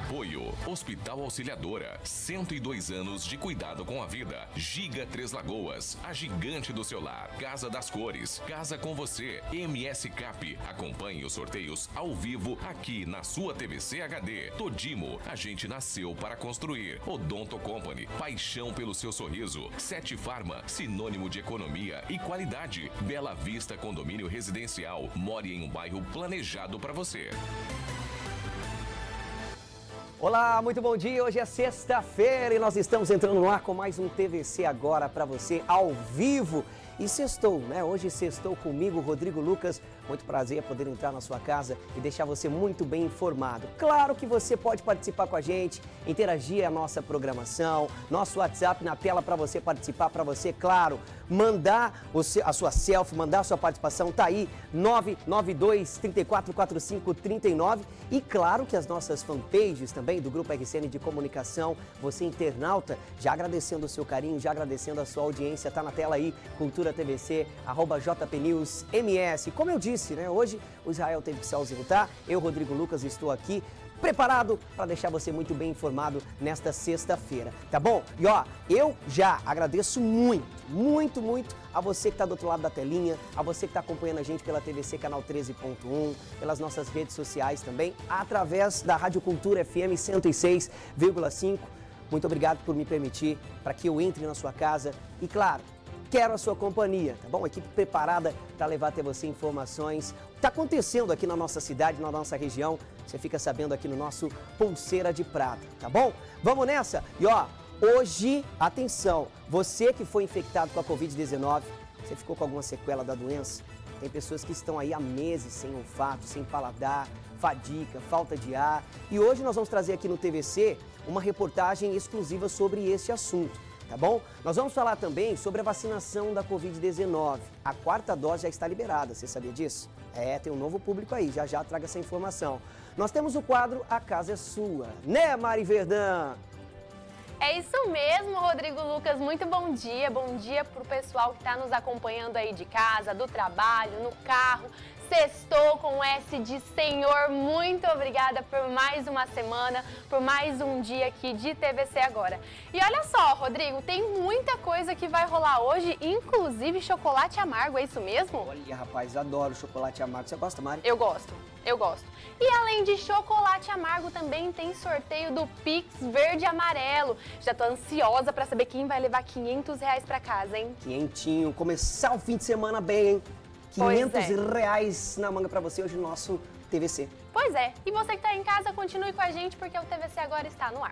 Apoio Hospital Auxiliadora, 102 anos de cuidado com a vida. Giga Três Lagoas, a gigante do seu lar. Casa das Cores, Casa com Você. MS Cap, acompanhe os sorteios ao vivo aqui na sua TVC HD. Todimo, a gente nasceu para construir. Odonto Company, paixão pelo seu sorriso. Sete Farma, sinônimo de economia e qualidade. Bela Vista Condomínio Residencial, more em um bairro planejado para você. Olá, muito bom dia. Hoje é sexta-feira e nós estamos entrando no ar com mais um TVC Agora para você ao vivo. E sextou, né? Hoje sextou comigo, Rodrigo Lucas. Muito prazer poder entrar na sua casa e deixar você muito bem informado. Claro que você pode participar com a gente, interagir a nossa programação, nosso WhatsApp na tela para você participar, para você, claro, mandar a sua selfie, mandar a sua participação, tá aí, 992-344539. E claro que as nossas fanpages também do Grupo RCN de Comunicação, você internauta, já agradecendo o seu carinho, já agradecendo a sua audiência, tá na tela aí, Cultura TVC, @JPNewsMS. Como eu disse, né? Hoje o Israel teve que se ausentar, eu, Rodrigo Lucas, estou aqui preparado para deixar você muito bem informado nesta sexta-feira, tá bom? E ó, eu já agradeço muito a você que está do outro lado da telinha, a você que está acompanhando a gente pela TVC Canal 13.1, pelas nossas redes sociais também, através da Rádio Cultura FM 106,5. Muito obrigado por me permitir para que eu entre na sua casa e, claro, quero a sua companhia, tá bom? Equipe preparada para levar até você informações. O que está acontecendo aqui na nossa cidade, na nossa região, você fica sabendo aqui no nosso Pulseira de Prata, tá bom? Vamos nessa? E ó, hoje, atenção, você que foi infectado com a Covid-19, você ficou com alguma sequela da doença? Tem pessoas que estão aí há meses sem olfato, sem paladar, fadiga, falta de ar. E hoje nós vamos trazer aqui no TVC uma reportagem exclusiva sobre esse assunto. Tá bom? Nós vamos falar também sobre a vacinação da Covid-19. A 4ª dose já está liberada, você sabia disso? Tem um novo público aí, já traga essa informação. Nós temos o quadro A Casa é Sua, né, Mari Verdã? É isso mesmo, Rodrigo Lucas, muito bom dia para o pessoal que está nos acompanhando aí de casa, do trabalho, no carro. Sextou com S de Senhor, muito obrigada por mais uma semana, por mais um dia aqui de TVC Agora. E olha só, Rodrigo, tem muita coisa que vai rolar hoje, inclusive chocolate amargo, é isso mesmo? Olha, rapaz, adoro chocolate amargo. Você gosta, Mari? Eu gosto. E além de chocolate amargo, também tem sorteio do Pix Verde e Amarelo. Já tô ansiosa para saber quem vai levar R$500 para casa, hein? Quentinho, começar o fim de semana bem, hein? R$500 na manga para você hoje no nosso TVC. Pois é, e você que está em casa, continue com a gente porque o TVC Agora está no ar.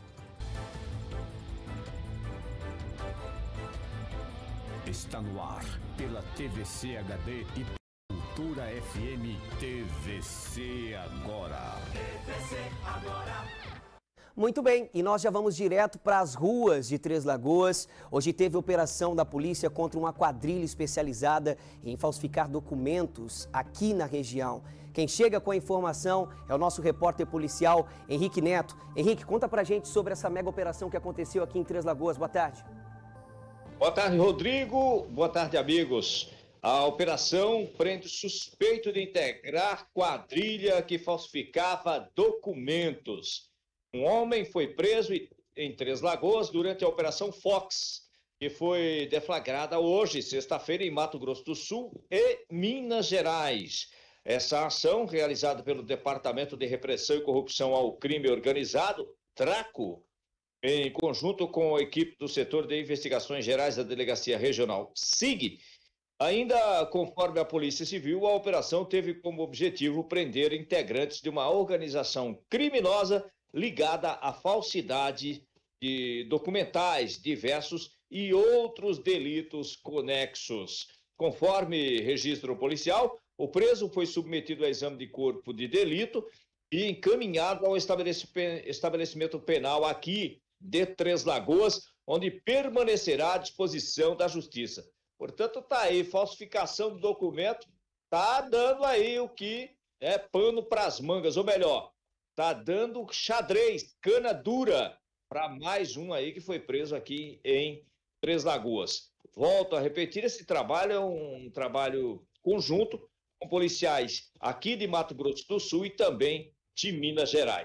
Está no ar pela TVC HD e Cultura FM. TVC Agora. TVC Agora. Muito bem, e nós já vamos direto para as ruas de Três Lagoas. Hoje teve operação da polícia contra uma quadrilha especializada em falsificar documentos aqui na região. Quem chega com a informação é o nosso repórter policial, Henrique Neto. Henrique, conta pra gente sobre essa mega operação que aconteceu aqui em Três Lagoas. Boa tarde. Boa tarde, Rodrigo. Boa tarde, amigos. A operação prende suspeito de integrar quadrilha que falsificava documentos. Um homem foi preso em Três Lagoas durante a Operação Fox, que foi deflagrada hoje, sexta-feira, em Mato Grosso do Sul e Minas Gerais. Essa ação, realizada pelo Departamento de Repressão e Corrupção ao Crime Organizado, DRACO, em conjunto com a equipe do Setor de Investigações Gerais da Delegacia Regional SIG, ainda conforme a Polícia Civil, a operação teve como objetivo prender integrantes de uma organização criminosa ligada à falsidade de documentais diversos e outros delitos conexos. Conforme registro policial, o preso foi submetido a exame de corpo de delito e encaminhado ao estabelecimento penal aqui de Três Lagoas, onde permanecerá à disposição da Justiça. Portanto, tá aí, falsificação do documento, tá dando aí o que é pano para as mangas, ou melhor, tá dando xadrez, cana dura, para mais um aí que foi preso aqui em Três Lagoas. Volto a repetir, esse trabalho é um trabalho conjunto com policiais aqui de Mato Grosso do Sul e também de Minas Gerais.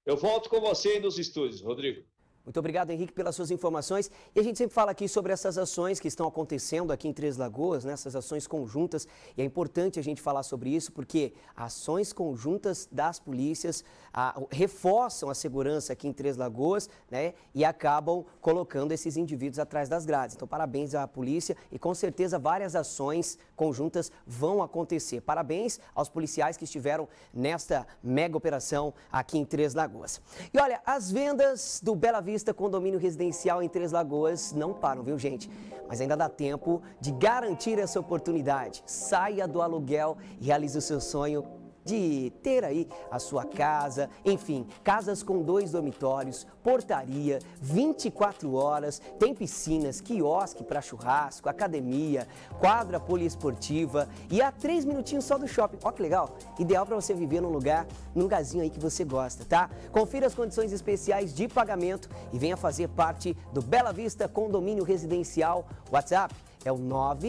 Eu volto com você aí nos estúdios, Rodrigo. Muito obrigado, Henrique, pelas suas informações. E a gente sempre fala aqui sobre essas ações que estão acontecendo aqui em Três Lagoas, né? Essas ações conjuntas. E é importante a gente falar sobre isso porque ações conjuntas das polícias reforçam a segurança aqui em Três Lagoas, né? E acabam colocando esses indivíduos atrás das grades. Então, parabéns à polícia e com certeza várias ações conjuntas vão acontecer. Parabéns aos policiais que estiveram nesta mega operação aqui em Três Lagoas. E olha, as vendas do Bela Vista Condomínio Residencial em Três Lagoas não param, viu, gente? Mas ainda dá tempo de garantir essa oportunidade. Saia do aluguel e realize o seu sonho de ter aí a sua casa, enfim, casas com 2 dormitórios, portaria, 24 horas, tem piscinas, quiosque para churrasco, academia, quadra poliesportiva e a 3 minutinhos só do shopping. Ó que legal, ideal para você viver num lugarzinho aí que você gosta, tá? Confira as condições especiais de pagamento e venha fazer parte do Bela Vista Condomínio Residencial. WhatsApp é o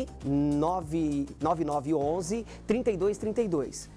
99911 3232.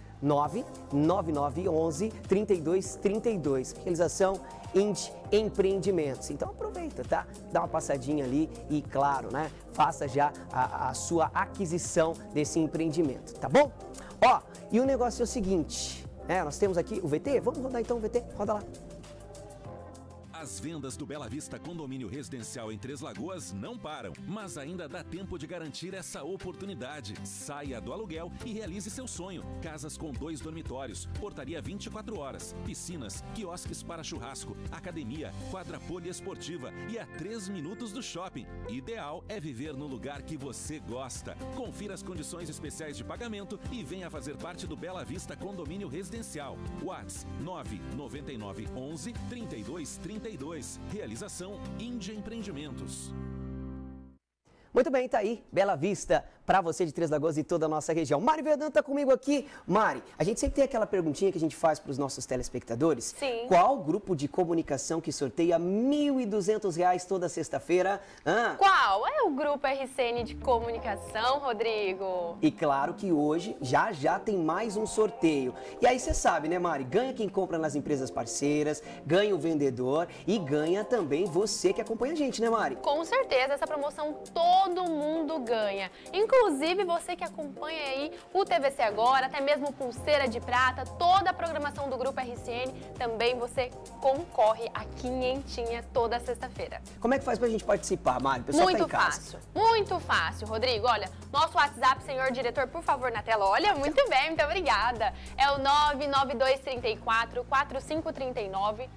99911 3232. Realização Indy Empreendimentos. Então aproveita, tá? Dá uma passadinha ali e, claro, né? Faça já a sua aquisição desse empreendimento, tá bom? Ó, e o negócio é o seguinte, né? Nós temos aqui o VT. Vamos rodar então o VT? Roda lá. As vendas do Bela Vista Condomínio Residencial em Três Lagoas não param, mas ainda dá tempo de garantir essa oportunidade. Saia do aluguel e realize seu sonho. Casas com 2 dormitórios, portaria 24 horas, piscinas, quiosques para churrasco, academia, quadra poliesportiva e a 3 minutos do shopping. Ideal é viver no lugar que você gosta. Confira as condições especiais de pagamento e venha fazer parte do Bela Vista Condomínio Residencial. WhatsApp 99911 3232. Realização Indy Empreendimentos. Muito bem, tá aí, Bela Vista, para você de Três Lagoas e toda a nossa região. Mari Verdão tá comigo aqui. Mari, a gente sempre tem aquela perguntinha que a gente faz para os nossos telespectadores. Sim. Qual grupo de comunicação que sorteia R$ 1.200 toda sexta-feira? Qual? É o Grupo RCN de Comunicação, Rodrigo. E claro que hoje já tem mais um sorteio. E aí você sabe, né, Mari? Ganha quem compra nas empresas parceiras, ganha o vendedor e ganha também você que acompanha a gente, né, Mari? Com certeza, essa promoção todo mundo ganha. Inclusive você que acompanha aí o TVC Agora, até mesmo Pulseira de Prata, toda a programação do Grupo RCN, também você concorre a quinhentinha toda sexta-feira. Como é que faz pra gente participar, Mari? O pessoal Muito tá em casa. fácil, muito fácil, Rodrigo. Olha, nosso WhatsApp, senhor diretor, por favor, na tela. Olha, muito bem, muito obrigada. É o 99234 4539.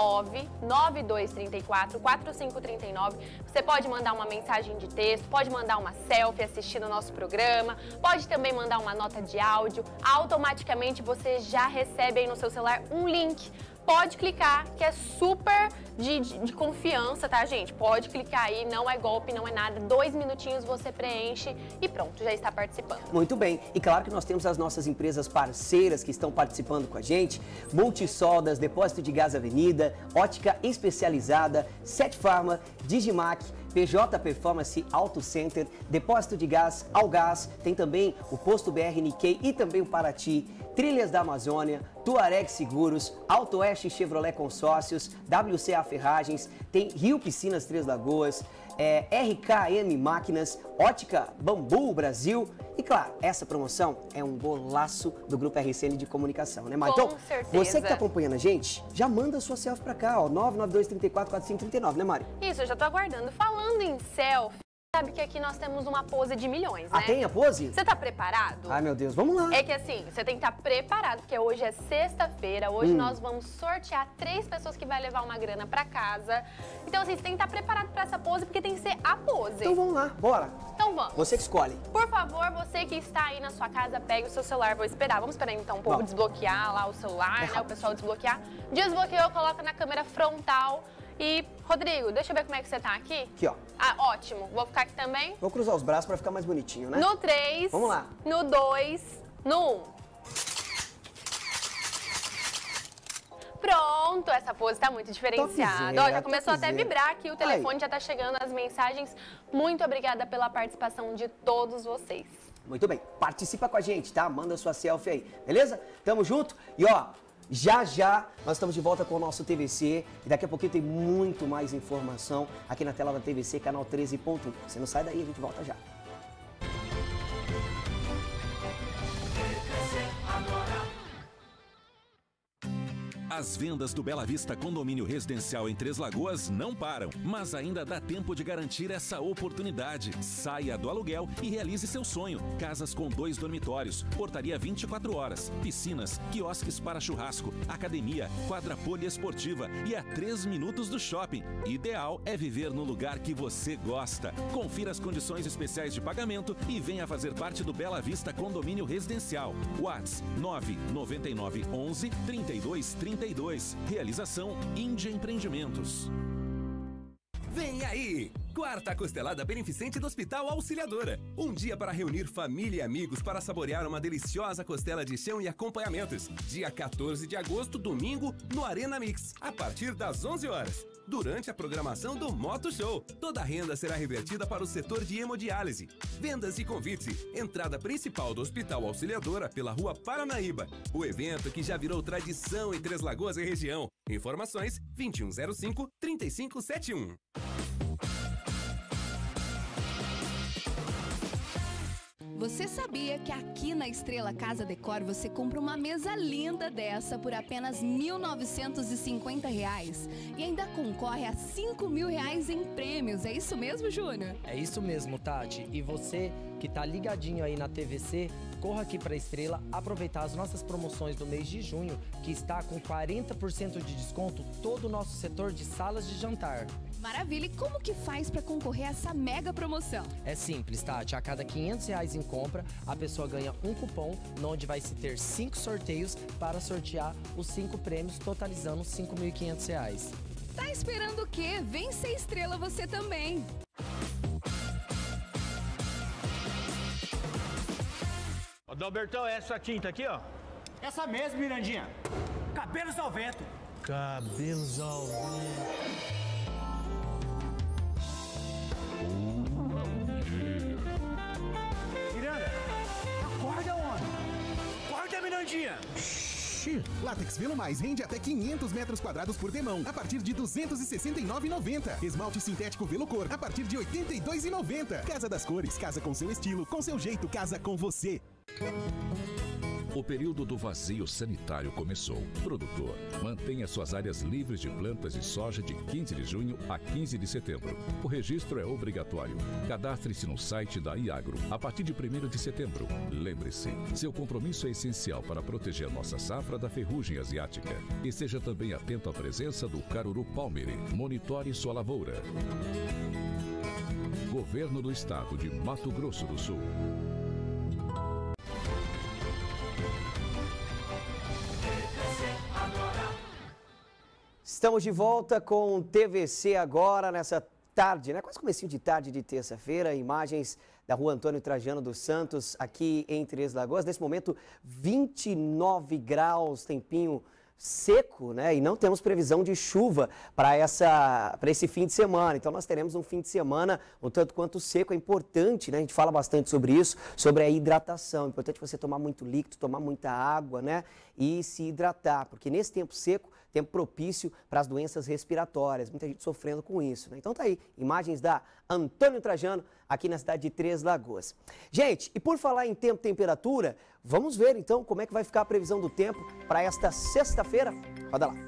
99234 4539. Você pode mandar uma mensagem de texto, pode mandar uma selfie assistindo o nosso programa, pode também mandar uma nota de áudio. Automaticamente você já recebe aí no seu celular um link. Pode clicar, que é super de confiança, tá, gente? Pode clicar aí, não é golpe, não é nada. 2 minutinhos você preenche e pronto, já está participando. Muito bem. E claro que nós temos as nossas empresas parceiras que estão participando com a gente. Multisoldas, Depósito de Gás Avenida, Ótica Especializada, Sete Farma, Digimac, PJ Performance Auto Center, Depósito de Gás, Algás, tem também o Posto BR Nikkei e também o Paraty, Trilhas da Amazônia, Tuareg Seguros, Auto Oeste Chevrolet Consórcios, WCA Ferragens, tem Rio Piscinas Três Lagoas, RKM Máquinas, Ótica Bambu Brasil. E claro, essa promoção é um golaço do Grupo RCN de Comunicação, né, Mar? Com Então, certeza. você que está acompanhando a gente, já manda a sua selfie pra cá, ó, 992344539, né, Mari? Isso, eu já tô aguardando. Falando em selfie, sabe que aqui nós temos uma pose de milhões, né? Ah, tem a pose? Você tá preparado? Ai, meu Deus, vamos lá. É que assim, você tem que estar preparado, porque hoje é sexta-feira, hoje nós vamos sortear 3 pessoas que vai levar uma grana pra casa. Então assim, você tem que estar preparado pra essa pose, porque tem que ser a pose. Então vamos lá, bora. Então vamos. Você que escolhe. Por favor, você que está aí na sua casa, pegue o seu celular. Vou esperar. Vamos esperar então um pouco Vamos. desbloquear lá o celular, né? O pessoal desbloquear. Desbloqueou, coloca na câmera frontal. E, Rodrigo, deixa eu ver como é que você tá aqui. Aqui, ó. Ah, ótimo. Vou ficar aqui também. Vou cruzar os braços pra ficar mais bonitinho, né? No 3. Vamos lá. No 2. No 1. Pronto, essa pose tá muito diferenciada. Topzera, Ó, já começou até a topzera. vibrar aqui, o telefone já tá chegando as mensagens. Muito obrigada pela participação de todos vocês. Muito bem, participa com a gente, tá? Manda sua selfie aí, beleza? Tamo junto e ó, Já já nós estamos de volta com o nosso TVC e daqui a pouquinho tem muito mais informação aqui na tela da TVC, canal 13.1. Você não sai daí, a gente volta já. As vendas do Bela Vista Condomínio Residencial em Três Lagoas não param, mas ainda dá tempo de garantir essa oportunidade. Saia do aluguel e realize seu sonho. Casas com 2 dormitórios, portaria 24 horas, piscinas, quiosques para churrasco, academia, quadra poliesportiva e a 3 minutos do shopping. Ideal é viver no lugar que você gosta. Confira as condições especiais de pagamento e venha fazer parte do Bela Vista Condomínio Residencial. WhatsApp 999 11 32 32. Realização Índia Empreendimentos. Vem aí! Quarta Costelada Beneficente do Hospital Auxiliadora. Um dia para reunir família e amigos para saborear uma deliciosa costela de chão e acompanhamentos. Dia 14 de agosto, domingo, no Arena Mix, a partir das 11 horas. Durante a programação do Moto Show, toda a renda será revertida para o setor de hemodiálise. Vendas e convite. Entrada principal do Hospital Auxiliadora pela Rua Paranaíba. O evento que já virou tradição em Três Lagoas e região. Informações 2105-3571. Você sabia que aqui na Estrela Casa Decor você compra uma mesa linda dessa por apenas R$ 1.950 e ainda concorre a R$ 5.000 em prêmios? É isso mesmo, Júnior? É isso mesmo, Tati. E você que tá ligadinho aí na TVC, corra aqui para a Estrela aproveitar as nossas promoções do mês de junho, que está com 40% de desconto todo o nosso setor de salas de jantar. Maravilha! E como que faz para concorrer a essa mega promoção? É simples, Tati. A cada R$ 500 em compra, a pessoa ganha um cupom, onde vai se ter 5 sorteios para sortear os 5 prêmios, totalizando R$ 5.500. Tá esperando o quê? Vem ser Estrela você também! Ô, Dalbertão, é essa tinta aqui, ó? Essa mesmo, Mirandinha. Cabelos ao vento. Cabelos ao vento. Miranda, acorda, homem. Acorda, Mirandinha. Látex Velo Mais rende até 500 metros quadrados por demão, a partir de R$ 269,90. Esmalte sintético Velocor, a partir de R$ 82,90. Casa das Cores, casa com seu estilo, com seu jeito, casa com você. O período do vazio sanitário começou. Produtor, mantenha suas áreas livres de plantas de soja de 15 de junho a 15 de setembro. O registro é obrigatório. Cadastre-se no site da Iagro a partir de 1º de setembro. Lembre-se, seu compromisso é essencial para proteger nossa safra da ferrugem asiática. E seja também atento à presença do caruru palmeri. Monitore sua lavoura. Governo do Estado de Mato Grosso do Sul. Estamos de volta com o TVC agora, nessa tarde, né? Quase comecinho de tarde de terça-feira, imagens da Rua Antônio Trajano dos Santos, aqui em Três Lagoas. Nesse momento, 29 graus, tempinho seco, né? E não temos previsão de chuva para esse fim de semana. Então nós teremos um fim de semana um tanto quanto seco. É importante, né? A gente fala bastante sobre isso, sobre a hidratação. É importante você tomar muito líquido, tomar muita água, né? E se hidratar, porque nesse tempo seco, tempo propício para as doenças respiratórias. Muita gente sofrendo com isso, né? Então tá aí, imagens da Antônio Trajano, aqui na cidade de Três Lagoas. Gente, e por falar em tempo e temperatura, vamos ver então como é que vai ficar a previsão do tempo para esta sexta-feira. Roda lá.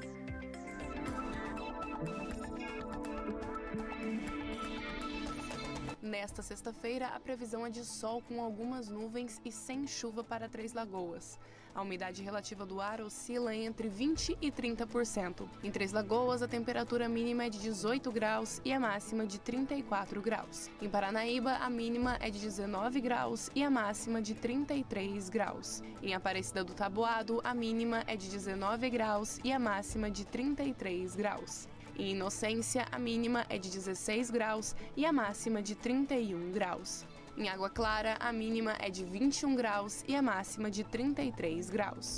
Nesta sexta-feira, a previsão é de sol com algumas nuvens e sem chuva para Três Lagoas. A umidade relativa do ar oscila entre 20% e 30%. Em Três Lagoas, a temperatura mínima é de 18 graus e a máxima de 34 graus. Em Paranaíba, a mínima é de 19 graus e a máxima de 33 graus. Em Aparecida do Taboado, a mínima é de 19 graus e a máxima de 33 graus. Em Inocência, a mínima é de 16 graus e a máxima de 31 graus. Em Água Clara, a mínima é de 21 graus e a máxima de 33 graus.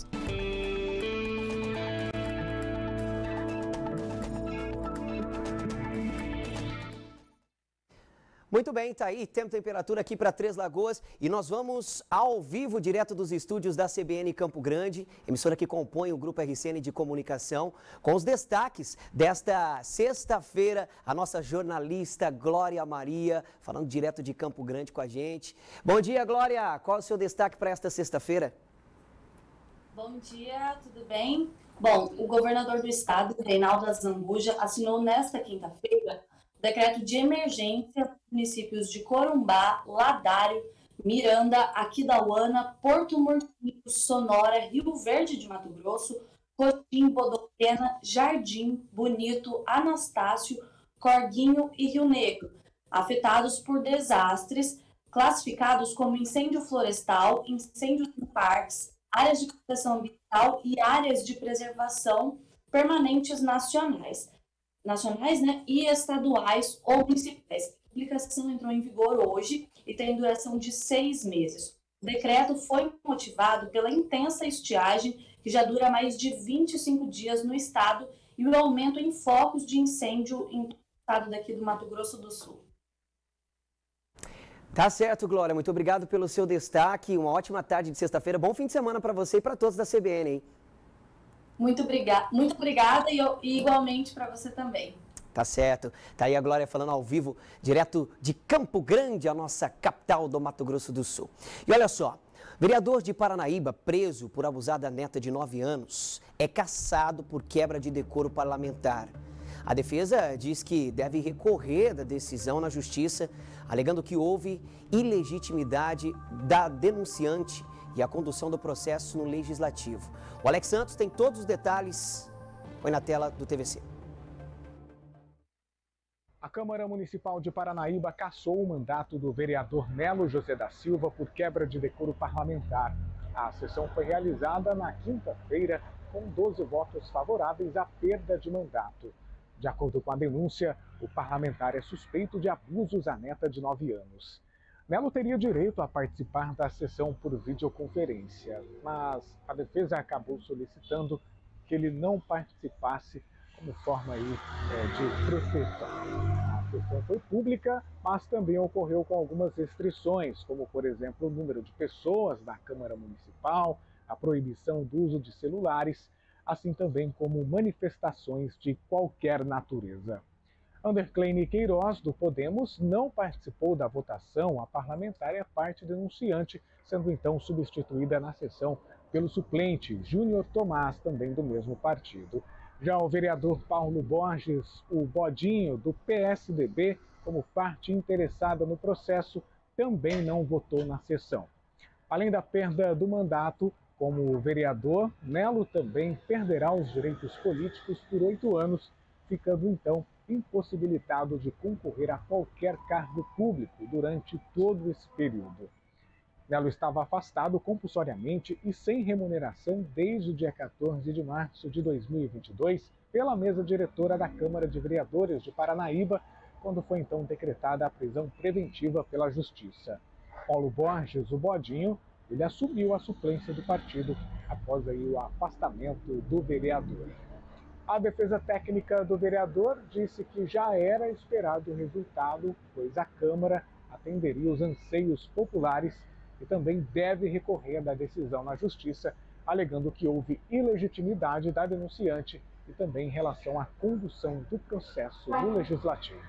Muito bem, tá aí, tempo e temperatura aqui para Três Lagoas e nós vamos ao vivo, direto dos estúdios da CBN Campo Grande, emissora que compõe o Grupo RCN de Comunicação, com os destaques desta sexta-feira, a nossa jornalista Glória Maria, falando direto de Campo Grande com a gente. Bom dia, Glória, qual é o seu destaque para esta sexta-feira? Bom dia, tudo bem? Bom, o governador do estado, Reinaldo Azambuja, assinou nesta quinta-feira decreto de emergência nos municípios de Corumbá, Ladário, Miranda, Aquidauana, Porto Murtinho, Sonora, Rio Verde de Mato Grosso, Cotim, Bodocena, Jardim, Bonito, Anastácio, Corguinho e Rio Negro, afetados por desastres classificados como incêndio florestal, incêndios em parques, áreas de proteção ambiental e áreas de preservação permanentes nacionais, e estaduais ou municipais. A publicação entrou em vigor hoje e tem duração de 6 meses. O decreto foi motivado pela intensa estiagem, que já dura mais de 25 dias no estado, e o aumento em focos de incêndio em todo o estado daqui do Mato Grosso do Sul. Tá certo, Glória. Muito obrigado pelo seu destaque. Uma ótima tarde de sexta-feira. Bom fim de semana para você e para todos da CBN, hein? Muito obrigada e igualmente para você também. Tá certo. Tá aí a Glória falando ao vivo, direto de Campo Grande, a nossa capital do Mato Grosso do Sul. E olha só, vereador de Paranaíba, preso por abusar da neta de 9 anos, é cassado por quebra de decoro parlamentar. A defesa diz que deve recorrer da decisão na justiça, alegando que houve ilegitimidade da denunciante e a condução do processo no Legislativo. O Alex Santos tem todos os detalhes. Põe na tela do TVC. A Câmara Municipal de Paranaíba cassou o mandato do vereador Nelo José da Silva por quebra de decoro parlamentar. A sessão foi realizada na quinta-feira com 12 votos favoráveis à perda de mandato. De acordo com a denúncia, o parlamentar é suspeito de abusos à neta de 9 anos. Nelo teria direito a participar da sessão por videoconferência, mas a defesa acabou solicitando que ele não participasse como forma de proteção. A sessão foi pública, mas também ocorreu com algumas restrições, como, por exemplo, o número de pessoas na Câmara Municipal, a proibição do uso de celulares, assim também como manifestações de qualquer natureza. Andercleine Queiroz, do Podemos, não participou da votação. A parlamentar é parte denunciante, sendo então substituída na sessão pelo suplente Júnior Tomás, também do mesmo partido. Já o vereador Paulo Borges, o Bodinho, do PSDB, como parte interessada no processo, também não votou na sessão. Além da perda do mandato, como vereador, Nelo também perderá os direitos políticos por 8 anos, ficando então impossibilitado de concorrer a qualquer cargo público durante todo esse período. Nelo estava afastado compulsoriamente e sem remuneração desde o dia 14 de março de 2022 pela mesa diretora da Câmara de Vereadores de Paranaíba, quando foi então decretada a prisão preventiva pela Justiça. Paulo Borges, o Bodinho, ele assumiu a suplência do partido após aí o afastamento do vereador. A defesa técnica do vereador disse que já era esperado o resultado, pois a Câmara atenderia os anseios populares e também deve recorrer da decisão na Justiça, alegando que houve ilegitimidade da denunciante e também em relação à condução do processo no Legislativo.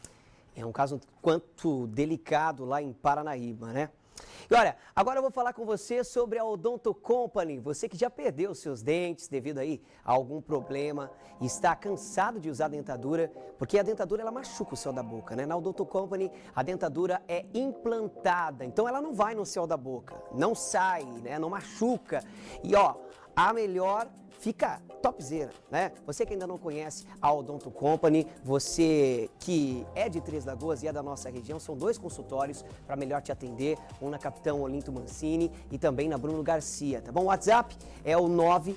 É um caso quanto delicado lá em Paranaíba, né? E olha, agora eu vou falar com você sobre a Odonto Company. Você que já perdeu seus dentes devido aí a algum problema e está cansado de usar dentadura, porque a dentadura ela machuca o céu da boca, né? Na Odonto Company a dentadura é implantada, então ela não vai no céu da boca, não sai, né? Não machuca. E ó, a melhor fica topzera, né? Você que ainda não conhece a Odonto Company, você que é de Três Lagoas e é da nossa região, são 2 consultórios para melhor te atender, um na Capitão Olinto Mancini e também na Bruno Garcia, tá bom? O WhatsApp é o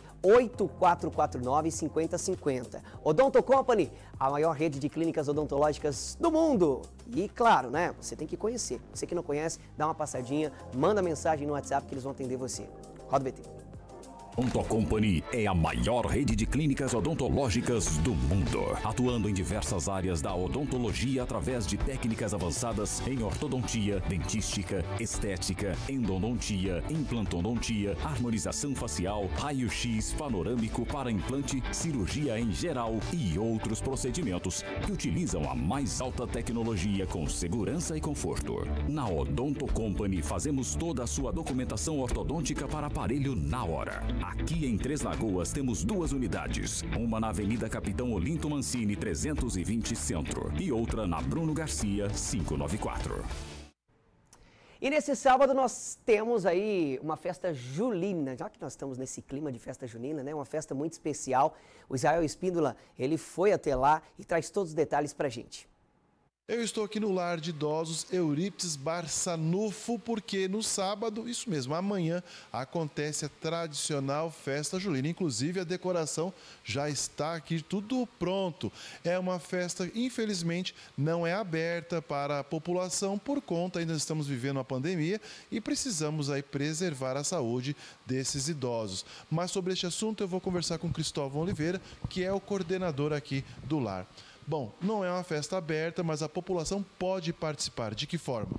98449-5050. Odonto Company, a maior rede de clínicas odontológicas do mundo. E claro, né? Você tem que conhecer. Você que não conhece, dá uma passadinha, manda mensagem no WhatsApp que eles vão atender você. Roda o VT. Odonto Company é a maior rede de clínicas odontológicas do mundo, atuando em diversas áreas da odontologia através de técnicas avançadas em ortodontia, dentística, estética, endodontia, implantodontia, harmonização facial, raio-x panorâmico para implante, cirurgia em geral e outros procedimentos que utilizam a mais alta tecnologia com segurança e conforto. Na Odonto Company fazemos toda a sua documentação ortodôntica para aparelho na hora. Aqui em Três Lagoas temos 2 unidades, uma na Avenida Capitão Olinto Mancini 320 Centro e outra na Bruno Garcia 594. E nesse sábado nós temos aí uma festa julina, já que nós estamos nesse clima de festa junina, né? Uma festa muito especial. O Israel Espíndola, ele foi até lá e traz todos os detalhes pra gente. Eu estou aqui no lar de idosos Euríptes Barçanufo, porque no sábado, isso mesmo, amanhã, acontece a tradicional festa julina. Inclusive, a decoração já está aqui, tudo pronto. É uma festa, infelizmente, não é aberta para a população, por conta, ainda estamos vivendo a pandemia e precisamos aí preservar a saúde desses idosos. Mas sobre este assunto eu vou conversar com Cristóvão Oliveira, que é o coordenador aqui do lar. Bom, não é uma festa aberta, mas a população pode participar. De que forma?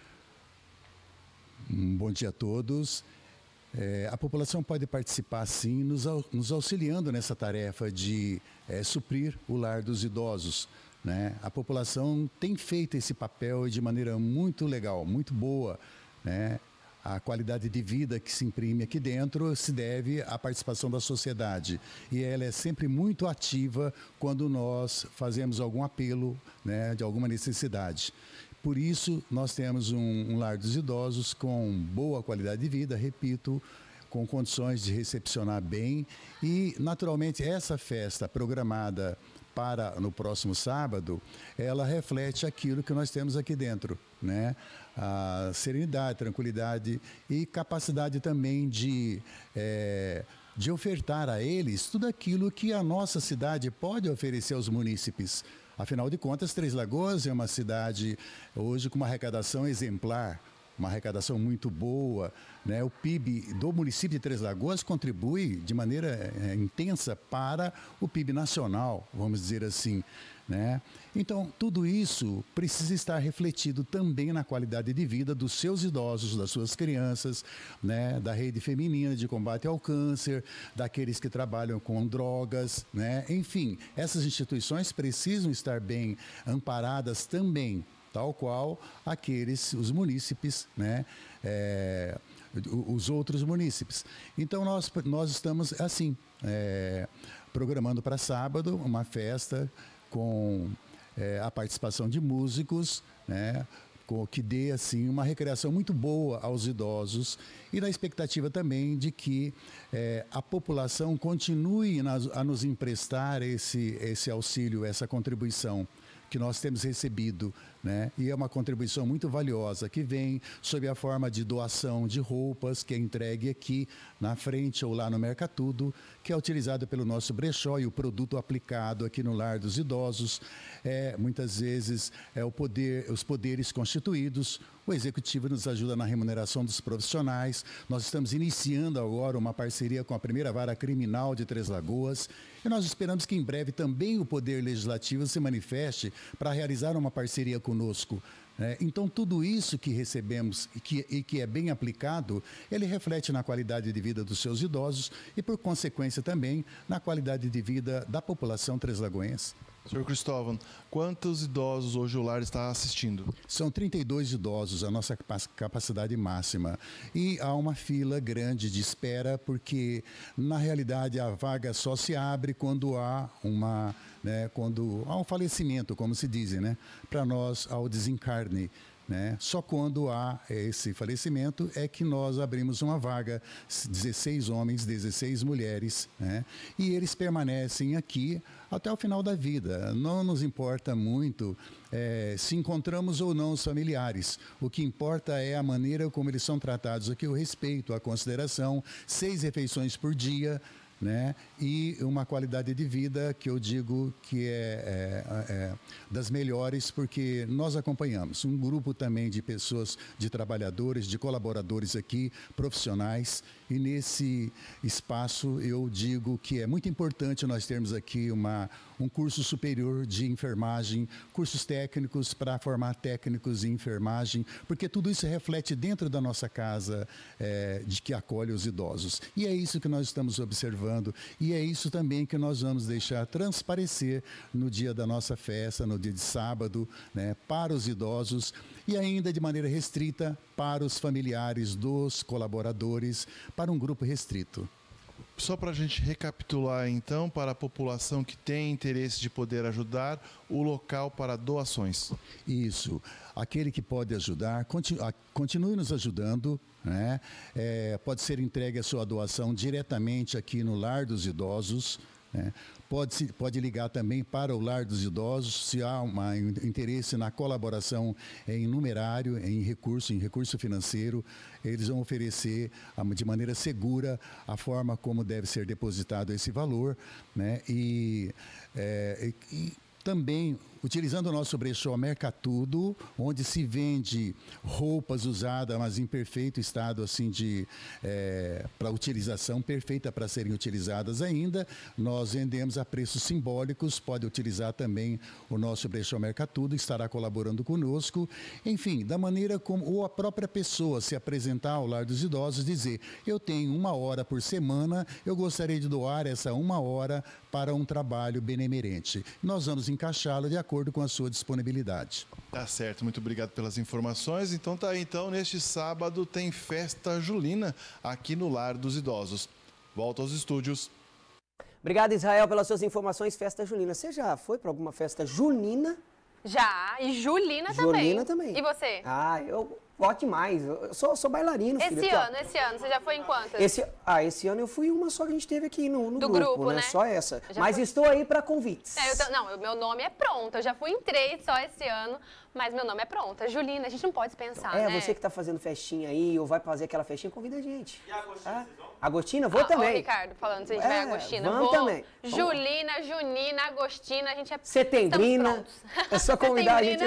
Bom dia a todos. A população pode participar, sim, nos auxiliando nessa tarefa de suprir o lar dos idosos, né? A população tem feito esse papel de maneira muito legal, muito boa, né? A qualidade de vida que se imprime aqui dentro se deve à participação da sociedade. E ela é sempre muito ativa quando nós fazemos algum apelo, né, de alguma necessidade. Por isso, nós temos um lar dos idosos com boa qualidade de vida, repito, com condições de recepcionar bem. E, naturalmente, essa festa programada para no próximo sábado, ela reflete aquilo que nós temos aqui dentro, né? A serenidade, tranquilidade e capacidade também de ofertar a eles tudo aquilo que a nossa cidade pode oferecer aos munícipes. Afinal de contas, Três Lagoas é uma cidade hoje com uma arrecadação exemplar, uma arrecadação muito boa, né? O PIB do município de Três Lagoas contribui de maneira intensa para o PIB nacional, vamos dizer assim, né? Então, tudo isso precisa estar refletido também na qualidade de vida dos seus idosos, das suas crianças, né? Da rede feminina de combate ao câncer, daqueles que trabalham com drogas, né? Enfim, essas instituições precisam estar bem amparadas também, tal qual os munícipes, né? Os outros munícipes. Então, nós estamos, assim, programando para sábado uma festa com a participação de músicos, né? Que dê, assim, uma recreação muito boa aos idosos e na expectativa também de que a população continue a nos emprestar esse auxílio, essa contribuição que nós temos recebido, né? E é uma contribuição muito valiosa que vem sob a forma de doação de roupas que é entregue aqui na frente ou lá no Mercatudo, que é utilizado pelo nosso brechó e o produto aplicado aqui no lar dos idosos. Muitas vezes os poderes constituídos, o executivo nos ajuda na remuneração dos profissionais. Nós estamos iniciando agora uma parceria com a primeira vara criminal de Três Lagoas e nós esperamos que em breve também o Poder Legislativo se manifeste para realizar uma parceria conosco. Então, tudo isso que recebemos e que é bem aplicado, ele reflete na qualidade de vida dos seus idosos e, por consequência, também na qualidade de vida da população treslagoense. Senhor Cristóvão, quantos idosos hoje o lar está assistindo? São 32 idosos, a nossa capacidade máxima. E há uma fila grande de espera, porque, na realidade, a vaga só se abre quando há quando há um falecimento, como se diz, né? Para nós, ao desencarne. Né? Só quando há esse falecimento é que nós abrimos uma vaga, 16 homens, 16 mulheres, né? E eles permanecem aqui até o final da vida. Não nos importa muito se encontramos ou não os familiares. O que importa é a maneira como eles são tratados aqui, o respeito, a consideração, 6 refeições por dia, né? E uma qualidade de vida que eu digo que é das melhores, porque nós acompanhamos um grupo também de pessoas, de trabalhadores, de colaboradores aqui, profissionais, e nesse espaço eu digo que é muito importante nós termos aqui um curso superior de enfermagem, cursos técnicos para formar técnicos em enfermagem, porque tudo isso reflete dentro da nossa casa de que acolhe os idosos. E é isso que nós estamos observando e é isso também que nós vamos deixar transparecer no dia da nossa festa, no dia de sábado, né, para os idosos e ainda de maneira restrita para os familiares dos colaboradores, para um grupo restrito. Só para a gente recapitular, então, para a população que tem interesse de poder ajudar, o local para doações. Isso. Aquele que pode ajudar, continue nos ajudando, né? Pode ser entregue a sua doação diretamente aqui no Lar dos Idosos, né? Pode ligar também para o Lar dos Idosos, se há um interesse na colaboração em numerário, em recurso financeiro, eles vão oferecer de maneira segura a forma como deve ser depositado esse valor, né? E também utilizando o nosso brechó Mercatudo, onde se vende roupas usadas, mas em perfeito estado assim para utilização, perfeita para serem utilizadas ainda. Nós vendemos a preços simbólicos, pode utilizar também o nosso brechó Mercatudo, estará colaborando conosco. Enfim, da maneira como ou a própria pessoa se apresentar ao Lar dos Idosos, dizer, eu tenho 1 hora por semana, eu gostaria de doar essa 1 hora para um trabalho benemerente. Nós vamos encaixá-lo de acordo com a sua disponibilidade. Tá certo, muito obrigado pelas informações. Então tá aí, neste sábado tem festa julina aqui no Lar dos Idosos. Volta aos estúdios. Obrigado, Israel, pelas suas informações. Festa julina. Você já foi para alguma festa junina? Já, e julina também. Julina também. E você? Ah, eu gosto demais. Eu sou bailarino, filho. Esse ano, você já foi em quantas? Esse ano eu fui uma só que a gente teve aqui no grupo, né? né? Só essa. Mas estou aí para convites. Meu nome é Pronta. Eu já fui em 3 só esse ano, mas meu nome é Pronta. Julina, a gente não pode dispensar, né? Você que tá fazendo festinha aí, ou vai fazer aquela festinha, convida a gente. E a Agostina, Agostina, vou também. O Ricardo falando, se a gente vai Agostina. Vamos também. Julina, Junina, Agostina, a gente é... Setembrini. É só convidar a gente.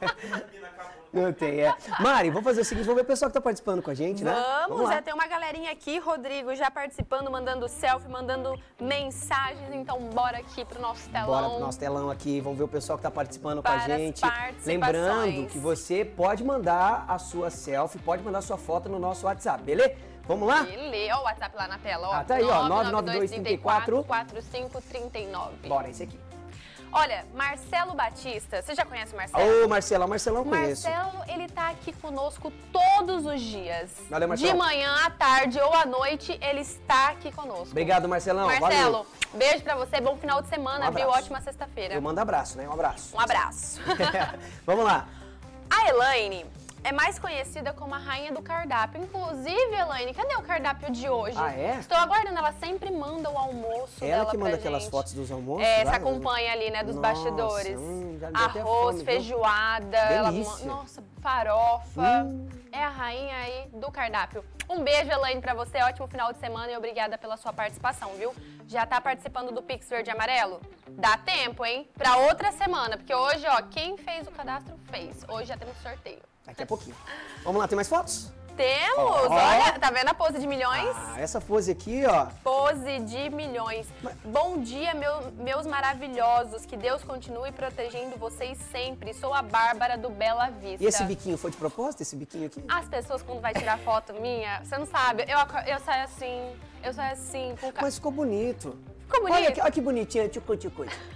Não tem, Mari, vamos fazer o seguinte, vamos ver o pessoal que tá participando com a gente, né? Vamos tem uma galerinha aqui, Rodrigo, já participando, mandando selfie, mandando mensagens, então bora aqui pro nosso telão. Bora pro nosso telão aqui, vamos ver o pessoal que tá participando com a gente. Lembrando que você pode mandar a sua selfie, pode mandar a sua foto no nosso WhatsApp, beleza? Vamos lá? Ó o WhatsApp lá na tela, ó. Tá aí, ó, 99234 4539. Bora, esse aqui. Olha, Marcelo Batista, você já conhece o Marcelo? Ô, Marcelão conheço. Marcelo, ele tá aqui conosco todos os dias. Valeu, Marcelo. De manhã, à tarde ou à noite, ele está aqui conosco. Obrigado, Marcelão. Marcelo, beijo pra você, bom final de semana, viu? Ótima sexta-feira. Eu mando abraço, né? Um abraço. Um abraço. Vamos lá. A Elaine é mais conhecida como a rainha do cardápio. Inclusive, Elaine, cadê o cardápio de hoje? Ah, é? Estou aguardando, ela sempre manda o almoço dela pra gente. Ela que manda aquelas fotos dos almoços? Você acompanha ali, né, dos bastidores. Arroz, feijoada, nossa, farofa. É a rainha aí do cardápio. Um beijo, Elaine, pra você, ótimo final de semana e obrigada pela sua participação, viu? Já tá participando do Pix Verde e Amarelo? Dá tempo, hein? Pra outra semana, porque hoje, ó, quem fez o cadastro fez. Hoje já temos sorteio. Daqui a pouquinho. Vamos lá, tem mais fotos? Temos! Olha, tá vendo a pose de milhões? Essa pose aqui, ó. Pose de milhões. Bom dia, meus maravilhosos. Que Deus continue protegendo vocês sempre. Sou a Bárbara do Bela Vista. E esse biquinho foi de propósito, esse biquinho aqui? As pessoas, quando vai tirar foto minha, você não sabe, eu saio assim, com Mas ficou bonito. Ficou bonito? Olha que bonitinha, tchucu.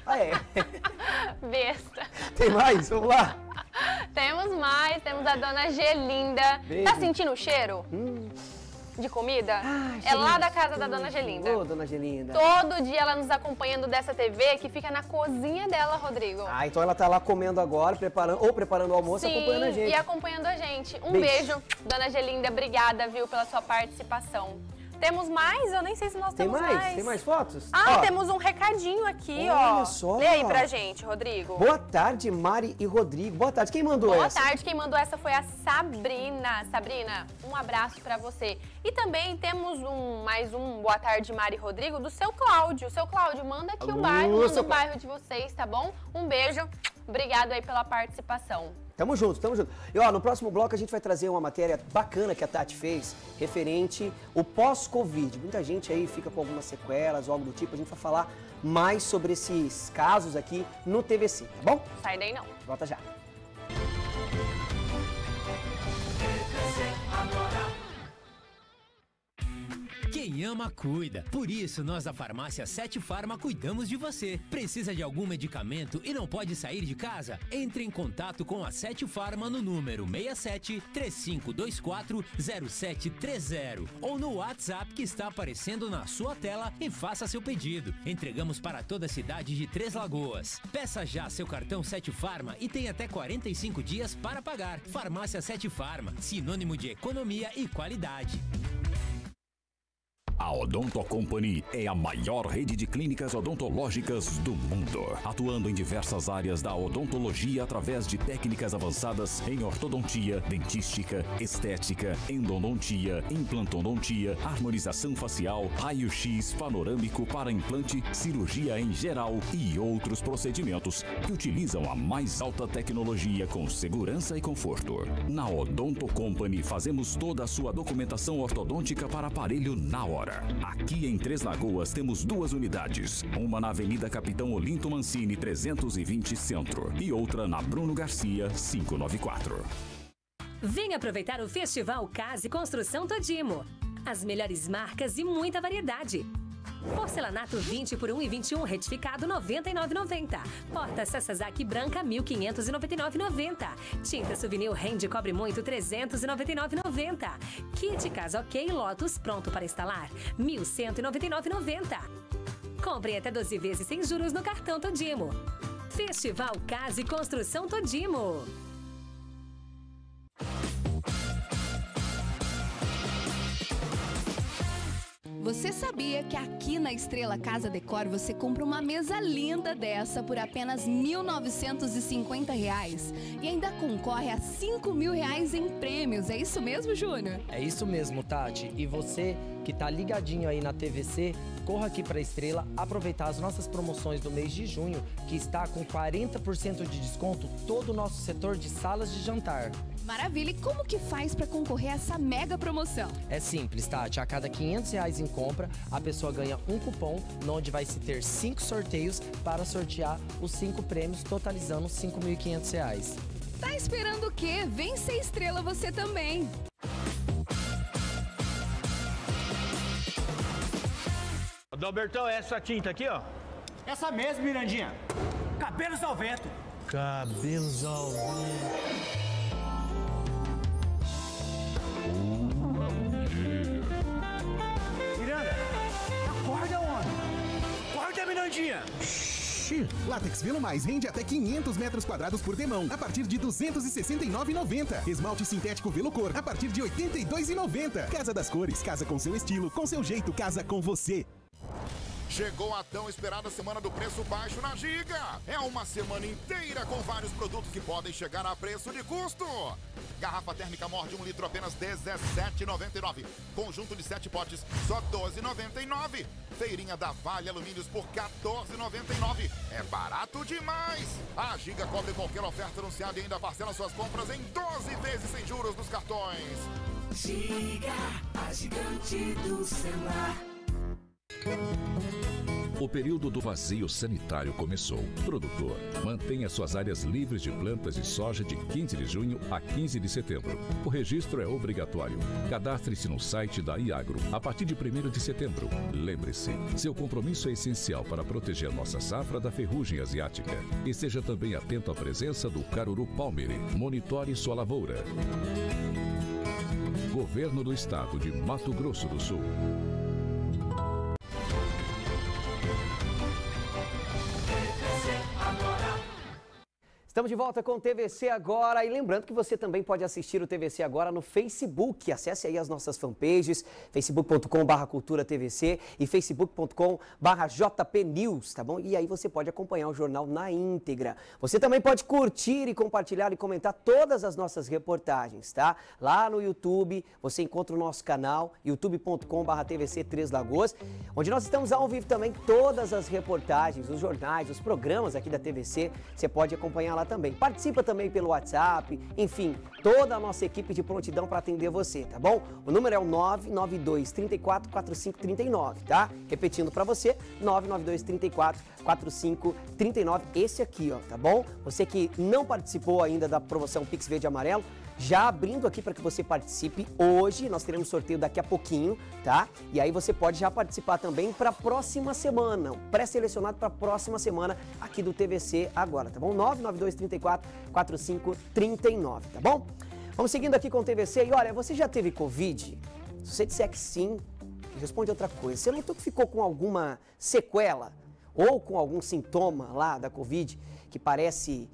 Besta. Tem mais? Vamos lá. Temos mais, temos a dona Gelinda. Beijo. Tá sentindo o cheiro? De comida? É lá da casa da dona Gelinda. Ô, dona Gelinda. Todo dia ela nos acompanhando dessa TV que fica na cozinha dela, Rodrigo. Então ela tá lá comendo agora, preparando o almoço, acompanhando a gente. E acompanhando a gente. Um beijo, dona Gelinda. Obrigada, viu, pela sua participação. Temos mais? Eu nem sei se nós temos mais. Tem mais fotos? Ah, ó, temos um recadinho aqui, ó. Olha só. Lê aí pra gente, Rodrigo. Boa tarde, Mari e Rodrigo. Boa tarde. Quem mandou essa? Boa tarde. Quem mandou essa foi a Sabrina. Sabrina, um abraço pra você. E também temos mais um boa tarde, Mari e Rodrigo, do seu Cláudio. Seu Cláudio, manda aqui o bairro, manda o bairro de vocês, tá bom? Um beijo. Obrigado aí pela participação. Tamo junto, tamo junto. E ó, no próximo bloco a gente vai trazer uma matéria bacana que a Tati fez, referente ao pós-Covid. Muita gente aí fica com algumas sequelas ou algo do tipo. A gente vai falar mais sobre esses casos aqui no TVC, tá bom? Sai daí não. Volta já. Quem ama, cuida. Por isso, nós da Farmácia 7 Farma cuidamos de você. Precisa de algum medicamento e não pode sair de casa? Entre em contato com a 7 Farma no número 67-3524-0730 ou no WhatsApp que está aparecendo na sua tela e faça seu pedido. Entregamos para toda a cidade de Três Lagoas. Peça já seu cartão 7 Farma e tem até 45 dias para pagar. Farmácia 7 Farma, sinônimo de economia e qualidade. A Odonto Company é a maior rede de clínicas odontológicas do mundo, atuando em diversas áreas da odontologia através de técnicas avançadas em ortodontia, dentística, estética, endodontia, implantodontia, harmonização facial, raio-x panorâmico para implante, cirurgia em geral e outros procedimentos que utilizam a mais alta tecnologia com segurança e conforto. Na Odonto Company fazemos toda a sua documentação ortodôntica para aparelho na hora. Aqui em Três Lagoas temos 2 unidades, uma na Avenida Capitão Olinto Mancini 320 Centro e outra na Bruno Garcia 594. Vem aproveitar o Festival Casa e Construção Todimo. As melhores marcas e muita variedade. Porcelanato 20 por 1,21 retificado R$ 99,90. Porta Sasazaki branca R$ 1.599,90. Tinta Souvenir Rende Cobre Muito R$ 399,90. Kit Casa OK Lotus pronto para instalar R$ 1.199,90. Compre até 12 vezes sem juros no cartão Todimo. Festival Casa e Construção Todimo. Você sabia que aqui na Estrela Casa Decor você compra uma mesa linda dessa por apenas R$ 1.950 e ainda concorre a R$ 5.000 em prêmios? É isso mesmo, Júnior? É isso mesmo, Tati. E você que tá ligadinho aí na TVC, corra aqui para Estrela aproveitar as nossas promoções do mês de junho, que está com 40% de desconto todo o nosso setor de salas de jantar. Maravilha! E como que faz para concorrer a essa mega promoção? É simples, Tati. A cada R$ 500 em compra, a pessoa ganha um cupom, onde vai se ter 5 sorteios para sortear os 5 prêmios, totalizando R$ 5.500. Tá esperando o quê? Vem ser Estrela você também! Dalbertão, essa tinta aqui, ó. Essa mesmo, Mirandinha. Cabelos ao vento. Cabelos ao vento. Miranda, acorda, homem. Acorda, Mirandinha. Látex Velo Mais rende até 500 metros quadrados por demão, a partir de R$ 269,90. Esmalte sintético Velocor, a partir de R$ 82,90. Casa das Cores, casa com seu estilo, com seu jeito, casa com você. Chegou a tão esperada semana do preço baixo na Giga. É uma semana inteira com vários produtos que podem chegar a preço de custo. Garrafa térmica Morde 1 litro apenas R$ 17,99. Conjunto de 7 potes só R$ 12,99. Feirinha da Vale Alumínios por R$ 14,99. É barato demais. A Giga cobre qualquer oferta anunciada e ainda parcela suas compras em 12 vezes sem juros nos cartões. Giga, a gigante do celular. O período do vazio sanitário começou. Produtor, mantenha suas áreas livres de plantas de soja de 15 de junho a 15 de setembro. O registro é obrigatório. Cadastre-se no site da Iagro a partir de 1º de setembro. Lembre-se, seu compromisso é essencial para proteger nossa safra da ferrugem asiática. E seja também atento à presença do caruru palmeri. Monitore sua lavoura. Governo do Estado de Mato Grosso do Sul. Estamos Estamos de volta com o TVC Agora e lembrando que você também pode assistir o TVC Agora no Facebook. Acesse aí as nossas fanpages, facebook.com/culturatvc e facebook.com/jpnews, tá bom? E aí você pode acompanhar o jornal na íntegra. Você também pode curtir e compartilhar e comentar todas as nossas reportagens, tá? Lá no YouTube você encontra o nosso canal, youtube.com/tvc Três Lagoas, onde nós estamos ao vivo também todas as reportagens, os jornais, os programas aqui da TVC. Você pode acompanhar lá também. Participa também pelo WhatsApp, enfim, toda a nossa equipe de prontidão para atender você, tá bom? O número é o 992 34 4539, tá? Repetindo para você, 992 34 4539, esse aqui, ó, tá bom? Você que não participou ainda da promoção Pix Verde e Amarelo, já abrindo aqui para que você participe hoje, nós teremos sorteio daqui a pouquinho, tá? E aí você pode já participar também para a próxima semana, pré-selecionado para a próxima semana aqui do TVC Agora, tá bom? 992 34 4539, tá bom? Vamos seguindo aqui com o TVC e olha, você já teve Covid? Se você disser que sim, responde outra coisa. Você notou que ficou com alguma sequela ou com algum sintoma lá da Covid que parece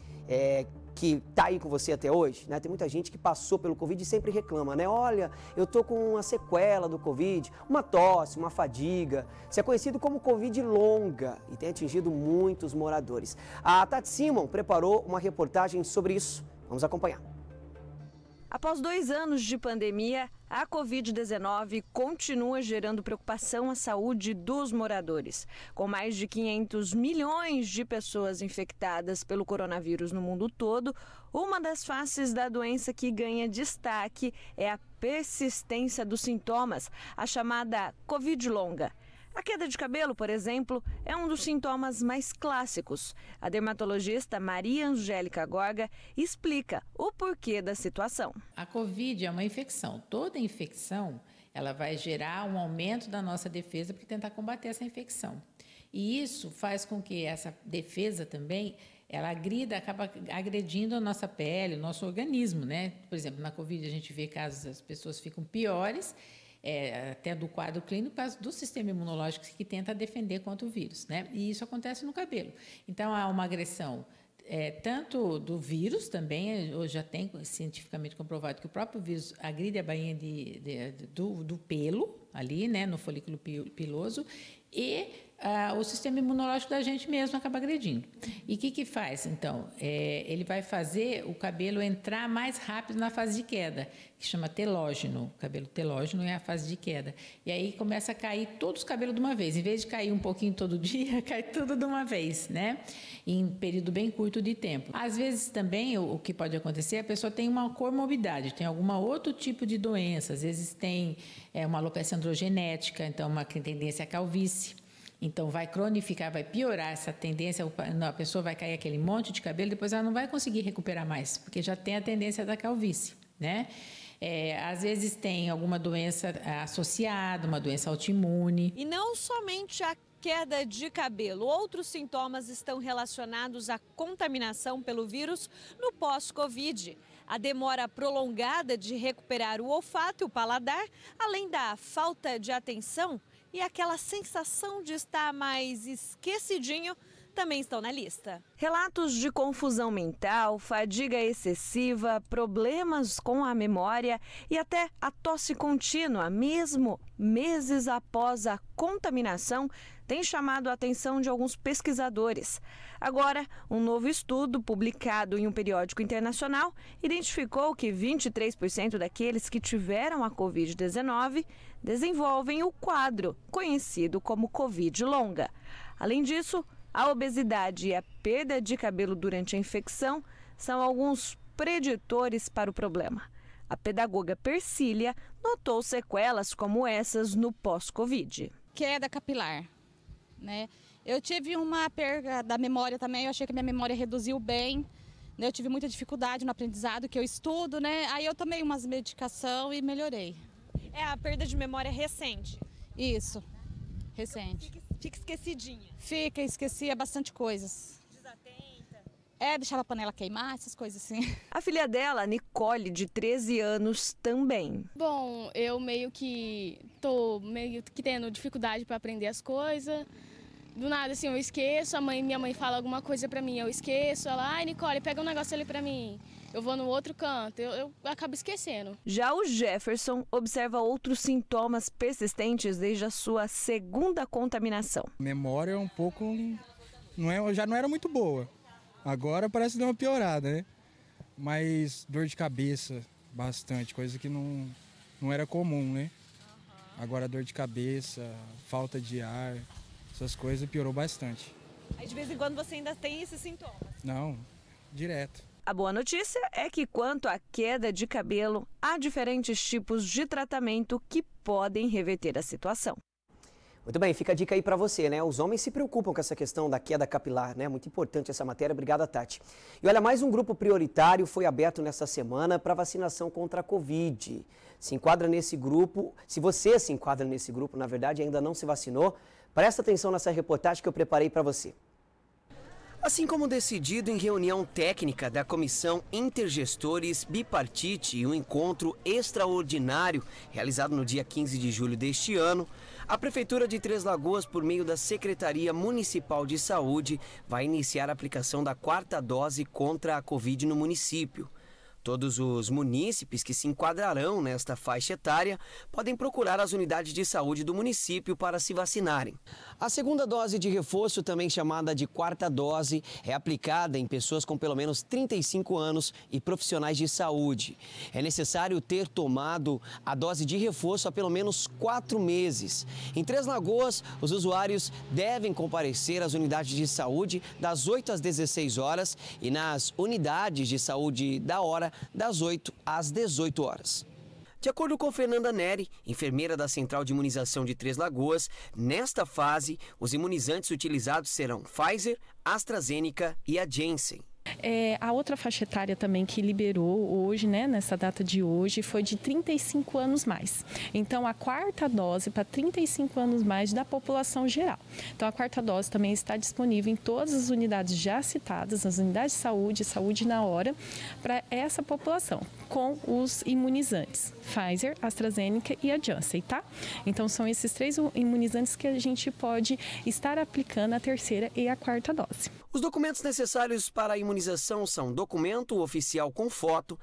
que tá aí com você até hoje, né? Tem muita gente que passou pelo Covid e sempre reclama, né? Olha, eu tô com uma sequela do Covid, uma tosse, uma fadiga. Isso é conhecido como Covid longa e tem atingido muitos moradores. A Tati Simon preparou uma reportagem sobre isso. Vamos acompanhar. Após 2 anos de pandemia, a Covid-19 continua gerando preocupação à saúde dos moradores. Com mais de 500 milhões de pessoas infectadas pelo coronavírus no mundo todo, uma das faces da doença que ganha destaque é a persistência dos sintomas, a chamada Covid longa. A queda de cabelo, por exemplo, é um dos sintomas mais clássicos. A dermatologista Maria Angélica Gorga explica o porquê da situação. A Covid é uma infecção. Toda infecção ela vai gerar um aumento da nossa defesa para tentar combater essa infecção. E isso faz com que essa defesa também ela acaba agredindo a nossa pele, o nosso organismo, né? Por exemplo, na Covid a gente vê casos as pessoas ficam piores, até do quadro clínico, por causa do sistema imunológico que tenta defender contra o vírus, né? E isso acontece no cabelo. Então, há uma agressão tanto do vírus também, hoje já tem cientificamente comprovado que o próprio vírus agride a bainha do pelo, ali, né, no folículo piloso, e o sistema imunológico da gente mesmo acaba agredindo. E o que faz, então? Ele vai fazer o cabelo entrar mais rápido na fase de queda, que chama telógeno. O cabelo telógeno é a fase de queda. E aí começa a cair todos os cabelos de uma vez. Em vez de cair um pouquinho todo dia, cai tudo de uma vez, né? Em um período bem curto de tempo. Às vezes também o que pode acontecer, a pessoa tem uma comorbidade, tem algum outro tipo de doença. Às vezes tem uma alopecia androgenética, então uma tendência à calvície. Então, vai cronificar, vai piorar essa tendência, a pessoa vai cair aquele monte de cabelo, depois ela não vai conseguir recuperar mais, porque já tem a tendência da calvície, né? Às vezes tem alguma doença associada, uma doença autoimune. E não somente a queda de cabelo, outros sintomas estão relacionados à contaminação pelo vírus no pós-Covid. A demora prolongada de recuperar o olfato e o paladar, além da falta de atenção e aquela sensação de estar mais esquecidinho, também estão na lista. Relatos de confusão mental, fadiga excessiva, problemas com a memória e até a tosse contínua, mesmo meses após a contaminação, tem chamado a atenção de alguns pesquisadores. Agora, um novo estudo publicado em um periódico internacional identificou que 23% daqueles que tiveram a Covid-19 desenvolvem o quadro, conhecido como Covid longa. Além disso, a obesidade e a perda de cabelo durante a infecção são alguns preditores para o problema. A pedagoga Persília notou sequelas como essas no pós-Covid. Queda capilar, né? Eu tive uma perda da memória também, eu achei que minha memória reduziu bem, né? Eu tive muita dificuldade no aprendizado, que eu estudo, né? Aí eu tomei umas medicação e melhorei. É a perda de memória recente? Isso, recente. Fica esquecidinha? Fica, esquecia bastante coisas. Desatenta? Deixava a panela queimar, essas coisas assim. A filha dela, Nicole, de 13 anos, também. Bom, eu tô meio que tendo dificuldade para aprender as coisas, do nada, assim, eu esqueço, minha mãe fala alguma coisa pra mim, eu esqueço, ela, ai, Nicole, pega um negócio ali pra mim. Eu vou no outro canto, eu acabo esquecendo. Já o Jefferson observa outros sintomas persistentes desde a sua segunda contaminação. Memória é um pouco, já não era muito boa, agora parece dar uma piorada, né? Mas dor de cabeça, bastante, coisa que não era comum, né? Agora dor de cabeça, falta de ar, essas coisas piorou bastante. Aí de vez em quando você ainda tem esses sintomas? Não, direto. A boa notícia é que quanto à queda de cabelo, há diferentes tipos de tratamento que podem reverter a situação. Muito bem, fica a dica aí para você, né? Os homens se preocupam com essa questão da queda capilar, né? Muito importante essa matéria. Obrigada, Tati. E olha, mais um grupo prioritário foi aberto nesta semana para vacinação contra a Covid. Se enquadra nesse grupo, se você se enquadra nesse grupo, na verdade, ainda não se vacinou, presta atenção nessa reportagem que eu preparei para você. Assim como decidido em reunião técnica da Comissão Intergestores Bipartite e um encontro extraordinário realizado no dia 15 de julho deste ano, a Prefeitura de Três Lagoas, por meio da Secretaria Municipal de Saúde, vai iniciar a aplicação da 4ª dose contra a Covid no município. Todos os munícipes que se enquadrarão nesta faixa etária podem procurar as unidades de saúde do município para se vacinarem. A segunda dose de reforço, também chamada de 4ª dose, é aplicada em pessoas com pelo menos 35 anos e profissionais de saúde. É necessário ter tomado a dose de reforço há pelo menos 4 meses. Em Três Lagoas, os usuários devem comparecer às unidades de saúde das 8 às 16 horas e nas unidades de saúde da hora das 8 às 18 horas. De acordo com Fernanda Neri, enfermeira da Central de Imunização de Três Lagoas, nesta fase, os imunizantes utilizados serão Pfizer, AstraZeneca e a Janssen. A outra faixa etária também que liberou hoje, né, nessa data de hoje, foi de 35 anos mais. Então, a 4ª dose para 35 anos mais da população geral. Então, a 4ª dose também está disponível em todas as unidades já citadas, nas unidades de saúde, saúde na hora, para essa população, com os imunizantes, Pfizer, AstraZeneca e a Janssen, tá? Então, são esses 3 imunizantes que a gente pode estar aplicando a 3ª e a 4ª dose. Os documentos necessários para a imunização são documento oficial com foto,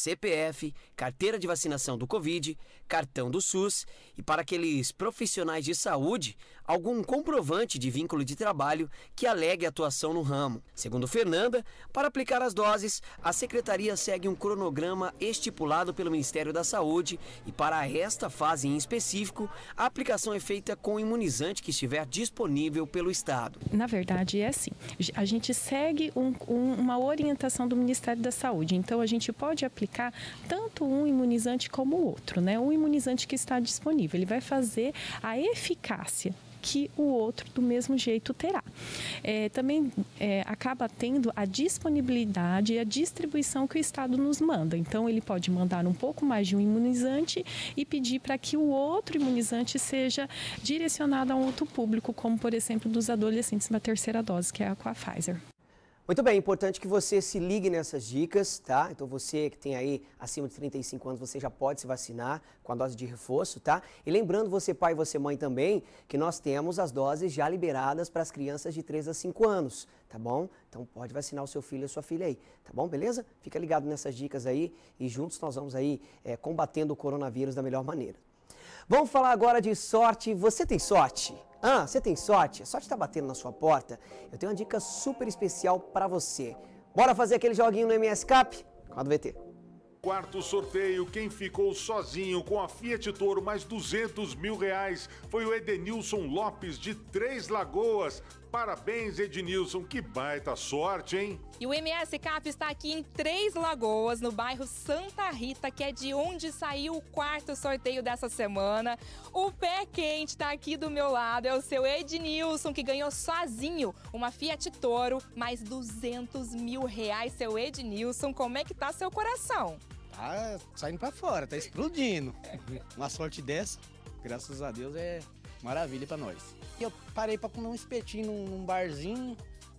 CPF, carteira de vacinação do Covid, cartão do SUS e, para aqueles profissionais de saúde, algum comprovante de vínculo de trabalho que alegue atuação no ramo. Segundo Fernanda, para aplicar as doses, a Secretaria segue um cronograma estipulado pelo Ministério da Saúde e, para esta fase em específico, a aplicação é feita com o imunizante que estiver disponível pelo Estado. Na verdade, é assim, a gente segue uma orientação do Ministério da Saúde, então a gente pode aplicar tanto um imunizante como o outro, né? O imunizante que está disponível, ele vai fazer a eficácia que o outro do mesmo jeito terá. Também acaba tendo a disponibilidade e a distribuição que o Estado nos manda. Então, ele pode mandar um pouco mais de um imunizante e pedir para que o outro imunizante seja direcionado a um outro público, como, por exemplo, dos adolescentes na 3ª dose, que é com a Pfizer. Muito bem, é importante que você se ligue nessas dicas, tá? Então você que tem aí acima de 35 anos, você já pode se vacinar com a dose de reforço, tá? E lembrando você pai e você mãe também, que nós temos as doses já liberadas para as crianças de 3 a 5 anos, tá bom? Então pode vacinar o seu filho e a sua filha aí, tá bom? Beleza? Fica ligado nessas dicas aí e juntos nós vamos aí combatendo o coronavírus da melhor maneira. Vamos falar agora de sorte. Você tem sorte? Você tem sorte? A sorte está batendo na sua porta? Eu tenho uma dica super especial para você. Bora fazer aquele joguinho no MS Cap? Com a do VT. Quarto sorteio, quem ficou sozinho com a Fiat Toro mais R$200 mil foi o Edenilson Lopes de Três Lagoas. Parabéns, Ednilson, que baita sorte, hein? E o MS Cap está aqui em Três Lagoas, no bairro Santa Rita, que é de onde saiu o quarto sorteio dessa semana. O pé quente está aqui do meu lado, é o seu Ednilson, que ganhou sozinho uma Fiat Toro mais R$200 mil. Seu Ednilson, como é que tá seu coração? Tá saindo pra fora, tá explodindo. Uma sorte dessa, graças a Deus, é maravilha pra nós. Eu parei pra comer um espetinho num barzinho,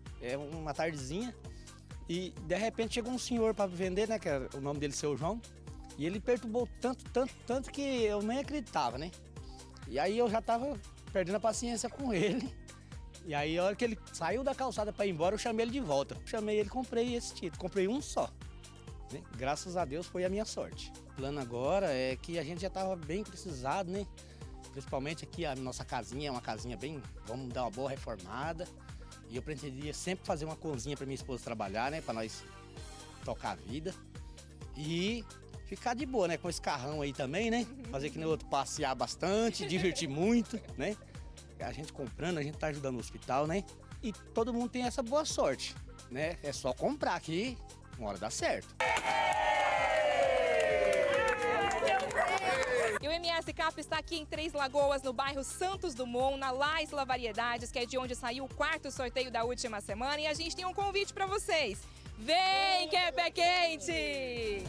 uma tardezinha, e de repente chegou um senhor pra vender, né, que era o nome dele, seu João, e ele perturbou tanto que eu nem acreditava, né? E aí eu já tava perdendo a paciência com ele, E aí, a hora que ele saiu da calçada para ir embora, eu chamei ele de volta. Chamei ele, comprei esse título, comprei um só. Né? Graças a Deus foi a minha sorte. O plano agora é que a gente já estava bem precisado, né? Principalmente aqui a nossa casinha é uma casinha bem, vamos dar uma boa reformada. E eu pretendia sempre fazer uma cozinha para minha esposa trabalhar, né? Para nós tocar a vida. E ficar de boa, né? Com esse carrão aí também, né? Fazer que nem o outro, passear bastante, divertir muito, né? A gente comprando, a gente tá ajudando o hospital, né? E todo mundo tem essa boa sorte, né? É só comprar aqui, uma hora dá certo. E o MS Cap está aqui em Três Lagoas, no bairro Santos Dumont, na Laisla Variedades, que é de onde saiu o 4º sorteio da última semana. E a gente tem um convite para vocês. Vem que é pé quente!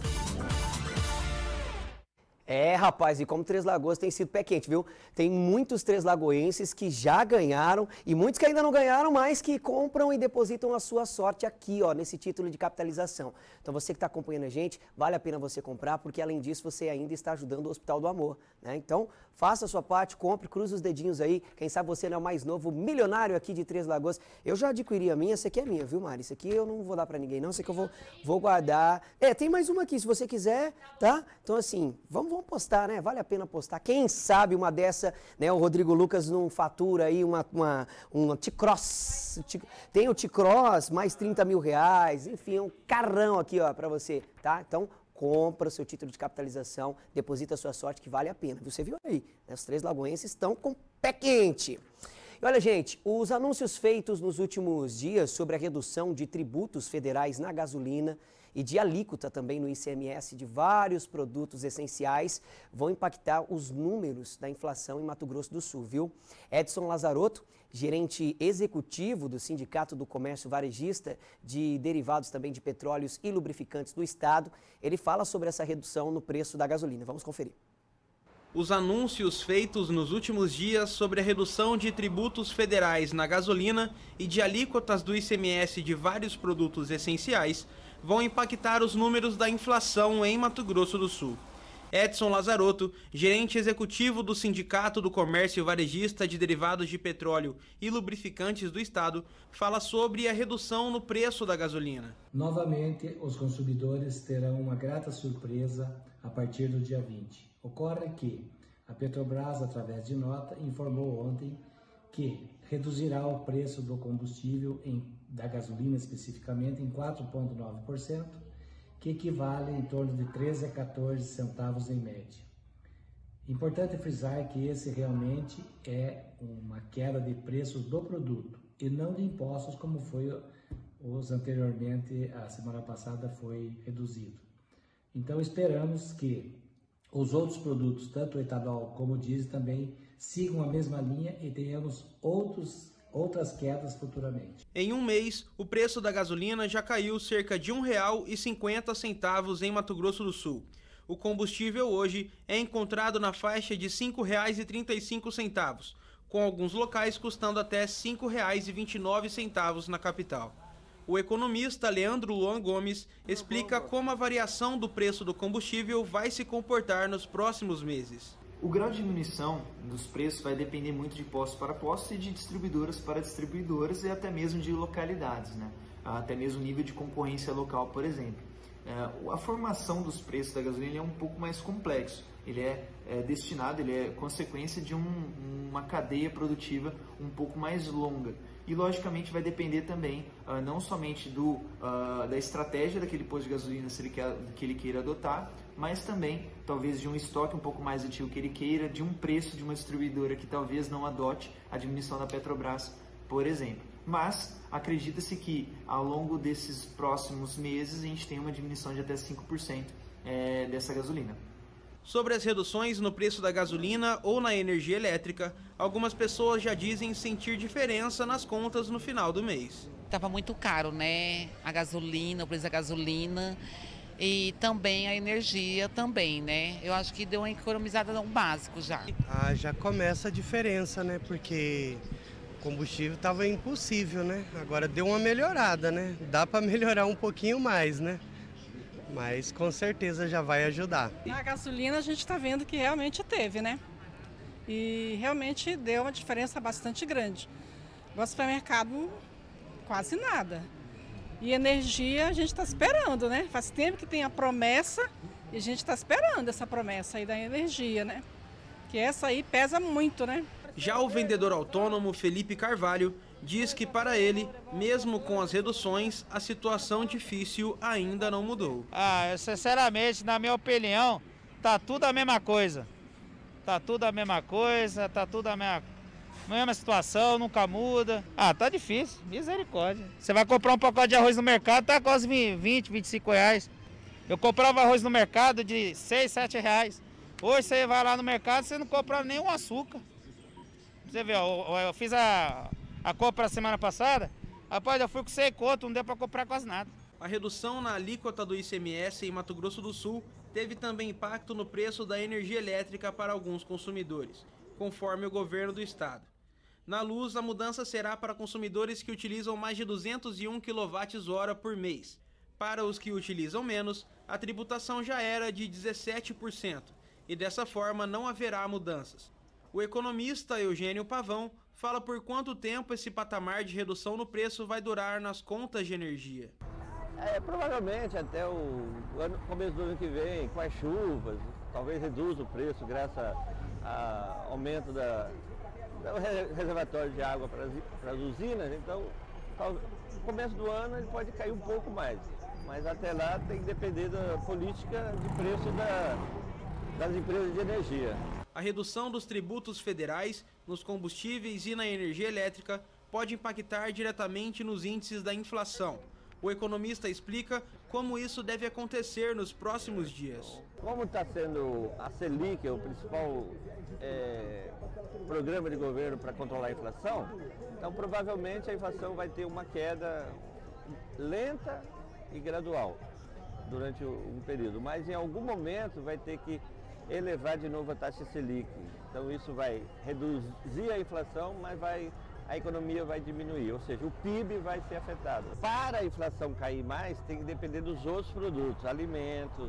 É, rapaz, e como Três Lagoas tem sido pé quente, viu? Tem muitos três lagoenses que já ganharam e muitos que ainda não ganharam, mas que compram e depositam a sua sorte aqui, ó, nesse título de capitalização. Então você que está acompanhando a gente, vale a pena você comprar, porque além disso você ainda está ajudando o Hospital do Amor, né? Então, faça a sua parte, compre, cruze os dedinhos aí, quem sabe você não é o mais novo milionário aqui de Três Lagoas. Eu já adquiri a minha, essa aqui é minha, viu, Mari? Isso aqui eu não vou dar pra ninguém não, isso aqui eu vou guardar. É, tem mais uma aqui, se você quiser, tá? Então assim, vamos postar, né? Vale a pena postar. Quem sabe uma dessa, né? O Rodrigo Lucas não fatura aí uma T-Cross. Tem o T-Cross, mais 30 mil reais, enfim, é um carrão aqui, ó, pra você, tá? Então, compra o seu título de capitalização, deposita a sua sorte que vale a pena. Você viu aí, né? Os Três Lagoenses estão com pé quente. E olha, gente, os anúncios feitos nos últimos dias sobre a redução de tributos federais na gasolina e de alíquota também no ICMS de vários produtos essenciais vão impactar os números da inflação em Mato Grosso do Sul, viu? Edson Lazarotto, gerente executivo do Sindicato do Comércio Varejista de derivados também de petróleos e lubrificantes do estado, ele fala sobre essa redução no preço da gasolina. Vamos conferir. Os anúncios feitos nos últimos dias sobre a redução de tributos federais na gasolina e de alíquotas do ICMS de vários produtos essenciais vão impactar os números da inflação em Mato Grosso do Sul. Edson Lazarotto, gerente executivo do Sindicato do Comércio Varejista de Derivados de Petróleo e Lubrificantes do Estado, fala sobre a redução no preço da gasolina. Novamente, os consumidores terão uma grata surpresa a partir do dia 20. Ocorre que a Petrobras, através de nota, informou ontem que reduzirá o preço do combustível, da gasolina especificamente, em 4,9%, que equivale em torno de 13 a 14 centavos em média. Importante frisar que esse realmente é uma queda de preços do produto e não de impostos como foi os anteriormente, a semana passada foi reduzido. Então esperamos que os outros produtos, tanto o etanol como o diesel, também sigam a mesma linha e tenhamos outras quedas futuramente. Em um mês, o preço da gasolina já caiu cerca de R$ 1,50 em Mato Grosso do Sul. O combustível hoje é encontrado na faixa de R$ 5,35, com alguns locais custando até R$ 5,29 na capital. O economista Leandro Luan Gomes explica como a variação do preço do combustível vai se comportar nos próximos meses. O grau de diminuição dos preços vai depender muito de postos para postos e de distribuidoras para distribuidoras e até mesmo de localidades, né? Até mesmo nível de concorrência local, por exemplo. A formação dos preços da gasolina é um pouco mais complexo. Ele é consequência de uma cadeia produtiva um pouco mais longa. E logicamente vai depender também não somente da estratégia daquele posto de gasolina que ele queira adotar, mas também talvez de um estoque um pouco mais ativo que ele queira, de um preço de uma distribuidora que talvez não adote a diminuição da Petrobras, por exemplo. Mas acredita-se que ao longo desses próximos meses a gente tem uma diminuição de até 5% dessa gasolina. Sobre as reduções no preço da gasolina ou na energia elétrica, algumas pessoas já dizem sentir diferença nas contas no final do mês. Estava muito caro, né? A gasolina, o preço da gasolina e também a energia também, né? Eu acho que deu uma economizada no básico já. Já começa a diferença, né? Porque o combustível estava impossível, né? Agora deu uma melhorada, né? Dá para melhorar um pouquinho mais, né? Mas com certeza já vai ajudar. Na gasolina a gente está vendo que realmente teve, né? E realmente deu uma diferença bastante grande. No supermercado, quase nada. E energia a gente está esperando, né? Faz tempo que tem a promessa e a gente está esperando essa promessa aí da energia, né? Que essa aí pesa muito, né? Já o vendedor autônomo Felipe Carvalho diz que para ele, mesmo com as reduções, a situação difícil ainda não mudou. Sinceramente, na minha opinião, tá tudo a mesma coisa. Tá tudo a mesma coisa, tá tudo a mesma situação, nunca muda. Tá difícil, misericórdia. Você vai comprar um pacote de arroz no mercado, tá quase 20, 25 reais. Eu comprava arroz no mercado de 6, 7 reais. Hoje você vai lá no mercado, você não compra nem um açúcar. Você vê, eu fiz a compra semana passada, rapaz, eu fui com 100 conto, não deu para comprar quase nada. A redução na alíquota do ICMS em Mato Grosso do Sul teve também impacto no preço da energia elétrica para alguns consumidores, conforme o governo do estado. Na luz, a mudança será para consumidores que utilizam mais de 201 kWh por mês. Para os que utilizam menos, a tributação já era de 17%, e dessa forma não haverá mudanças. O economista Eugênio Pavão fala por quanto tempo esse patamar de redução no preço vai durar nas contas de energia. Provavelmente até o começo do ano que vem, com as chuvas, talvez reduza o preço graças ao aumento do reservatório de água para as usinas. Então, no começo do ano ele pode cair um pouco mais, mas até lá tem que depender da política de preço das empresas de energia. A redução dos tributos federais nos combustíveis e na energia elétrica pode impactar diretamente nos índices da inflação. O economista explica como isso deve acontecer nos próximos dias. Como está sendo a Selic, o principal programa de governo para controlar a inflação, então provavelmente a inflação vai ter uma queda lenta e gradual durante um período, mas em algum momento vai ter que elevar de novo a taxa Selic. Então isso vai reduzir a inflação, mas a economia vai diminuir, ou seja, o PIB vai ser afetado. Para a inflação cair mais, tem que depender dos outros produtos, alimentos,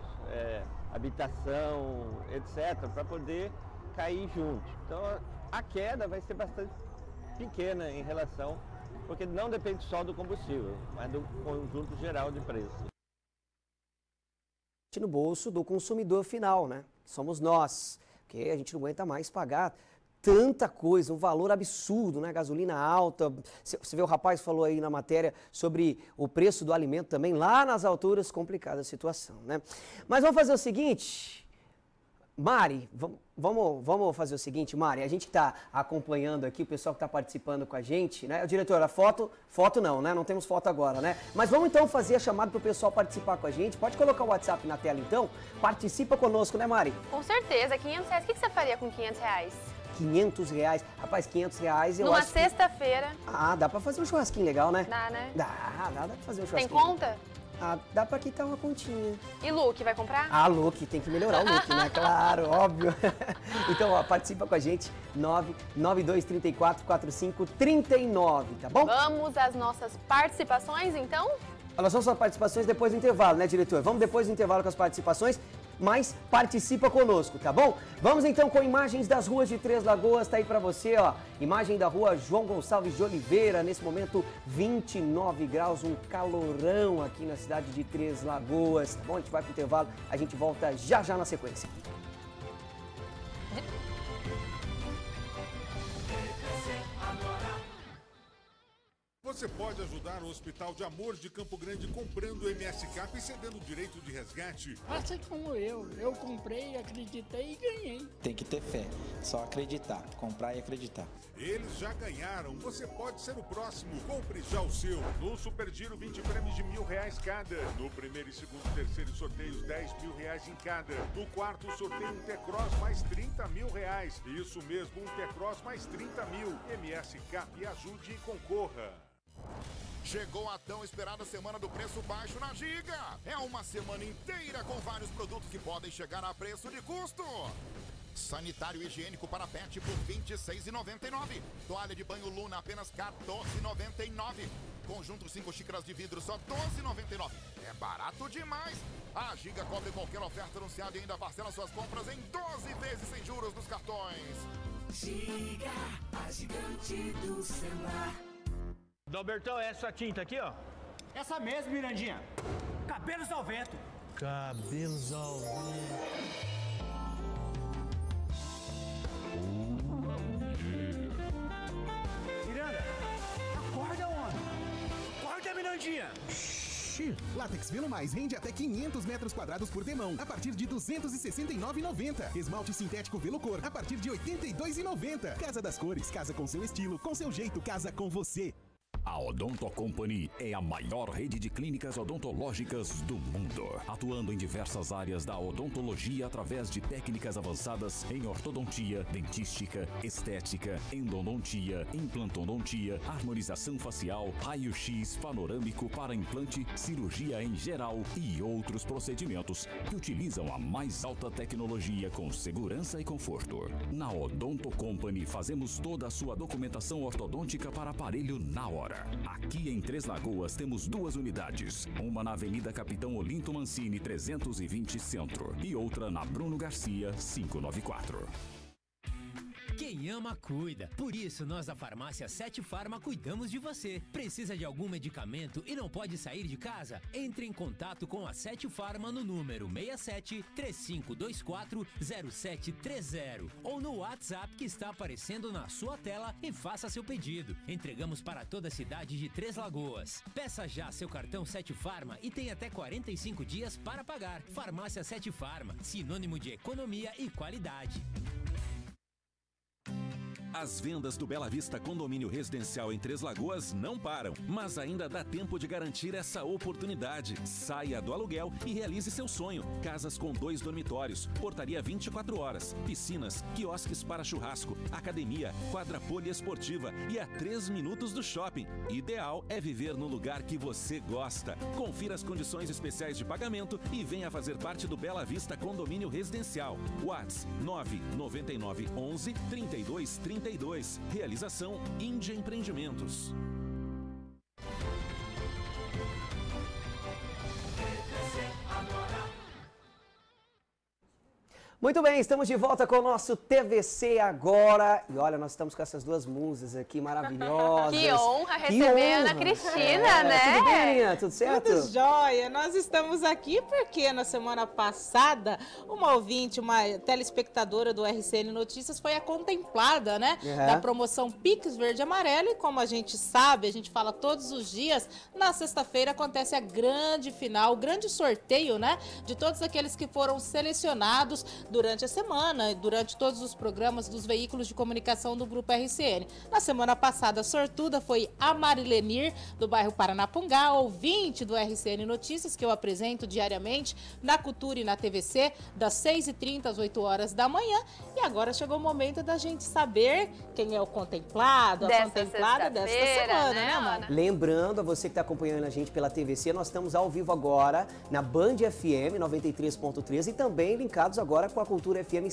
habitação, etc., para poder cair junto. Então a queda vai ser bastante pequena em relação, porque não depende só do combustível, mas do conjunto geral de preços. No bolso do consumidor final, né? Somos nós, porque a gente não aguenta mais pagar tanta coisa, um valor absurdo, né? Gasolina alta. Você vê, o rapaz falou aí na matéria sobre o preço do alimento também, lá nas alturas, complicada a situação, né? Mas vamos fazer o seguinte, Mari, vamos fazer o seguinte, Mari, a gente está acompanhando aqui, o pessoal que está participando com a gente, né? Diretora, foto não, né? Não temos foto agora, né? Mas vamos então fazer a chamada para o pessoal participar com a gente. Pode colocar o WhatsApp na tela então, participa conosco, né, Mari? Com certeza, R$500. O que você faria com R$500? R$500, rapaz, R$500 eu acho Numa sexta-feira. Dá pra fazer um churrasquinho legal, né? Dá, né? Dá pra fazer um churrasquinho. Tem conta? Dá pra quitar uma continha. E look, vai comprar? Look, tem que melhorar o look, né? Claro, óbvio. Então, participa com a gente, 992344539, tá bom? Vamos às nossas participações, então? Nós vamos às participações depois do intervalo, né, diretor? Vamos depois do intervalo com as participações, mas participa conosco, tá bom? Vamos então com imagens das ruas de Três Lagoas, tá aí pra você, ó. Imagem da rua João Gonçalves de Oliveira, nesse momento 29 graus, um calorão aqui na cidade de Três Lagoas, tá bom? A gente vai pro intervalo, a gente volta já na sequência. Você pode ajudar o Hospital de Amor de Campo Grande comprando o MS Cap e cedendo o direito de resgate. Faça como eu comprei, acreditei e ganhei. Tem que ter fé, só acreditar, comprar e acreditar. Eles já ganharam, você pode ser o próximo. Compre já o seu. No Super Giro, 20 prêmios de R$1.000 cada. No primeiro, segundo e terceiro sorteios, R$10.000 em cada. No quarto sorteio, um T-Cross mais R$30.000. Isso mesmo, um T-Cross mais 30 mil. MS Cap, ajude e concorra. Chegou a tão esperada semana do preço baixo na Giga. É uma semana inteira com vários produtos que podem chegar a preço de custo. Sanitário higiênico para pet por R$ 26,99. Toalha de banho Luna apenas R$ 14,99. Conjunto 5 xícaras de vidro só R$ 12,99. É barato demais. A Giga cobre qualquer oferta anunciada e ainda parcela suas compras em 12 vezes sem juros nos cartões. Giga, a gigante do celular. Dalbertão, essa tinta aqui, ó. Essa mesmo, Mirandinha. Cabelos ao vento. Cabelos ao vento. Miranda, acorda, homem. Acorda, Mirandinha. Látex Velo Mais rende até 500 metros quadrados por demão, a partir de R$ 269,90. Esmalte sintético Velocor, a partir de R$ 82,90. Casa das Cores, casa com seu estilo, com seu jeito, casa com você. A Odonto Company é a maior rede de clínicas odontológicas do mundo, atuando em diversas áreas da odontologia através de técnicas avançadas em ortodontia, dentística, estética, endodontia, implantodontia, harmonização facial, raio-x panorâmico para implante, cirurgia em geral e outros procedimentos que utilizam a mais alta tecnologia com segurança e conforto. Na Odonto Company fazemos toda a sua documentação ortodôntica para aparelho na hora. Aqui em Três Lagoas temos 2 unidades, uma na Avenida Capitão Olinto Mancini 320 Centro e outra na Bruno Garcia 594. Quem ama, cuida. Por isso, nós da Farmácia 7 Farma cuidamos de você. Precisa de algum medicamento e não pode sair de casa? Entre em contato com a 7 Farma no número 67-3524-0730 ou no WhatsApp que está aparecendo na sua tela e faça seu pedido. Entregamos para toda a cidade de Três Lagoas. Peça já seu cartão 7 Farma e tem até 45 dias para pagar. Farmácia 7 Farma, sinônimo de economia e qualidade. As vendas do Bela Vista Condomínio Residencial em Três Lagoas não param, mas ainda dá tempo de garantir essa oportunidade. Saia do aluguel e realize seu sonho. Casas com 2 dormitórios, portaria 24 horas, piscinas, quiosques para churrasco, academia, quadra poliesportiva e a 3 minutos do shopping. Ideal é viver no lugar que você gosta. Confira as condições especiais de pagamento e venha fazer parte do Bela Vista Condomínio Residencial. WhatsApp 999 11 32 32. Realização Índia Empreendimentos. Muito bem, estamos de volta com o nosso TVC agora. E olha, nós estamos com essas 2 musas aqui maravilhosas. Que honra receber a Ana Cristina, né? Tudo bem, Aninha? Tudo certo? Tudo jóia. Nós estamos aqui porque na semana passada, uma ouvinte, uma telespectadora do RCN Notícias foi a contemplada, né? Da promoção Pix Verde e Amarelo. E como a gente sabe, a gente fala todos os dias, na sexta-feira acontece a grande final, o grande sorteio, né? De todos aqueles que foram selecionados durante a semana, durante todos os programas dos veículos de comunicação do Grupo RCN. Na semana passada, a sortuda foi a Marilenir, do bairro Paranapungá, ouvinte do RCN Notícias, que eu apresento diariamente na Cultura e na TVC, das 6h30 às 8 horas da manhã. E agora chegou o momento da gente saber quem é o contemplado, a contemplada desta semana, né, Ana? Lembrando a você que está acompanhando a gente pela TVC, nós estamos ao vivo agora na Band FM 93.3 e também linkados agora com a Cultura FM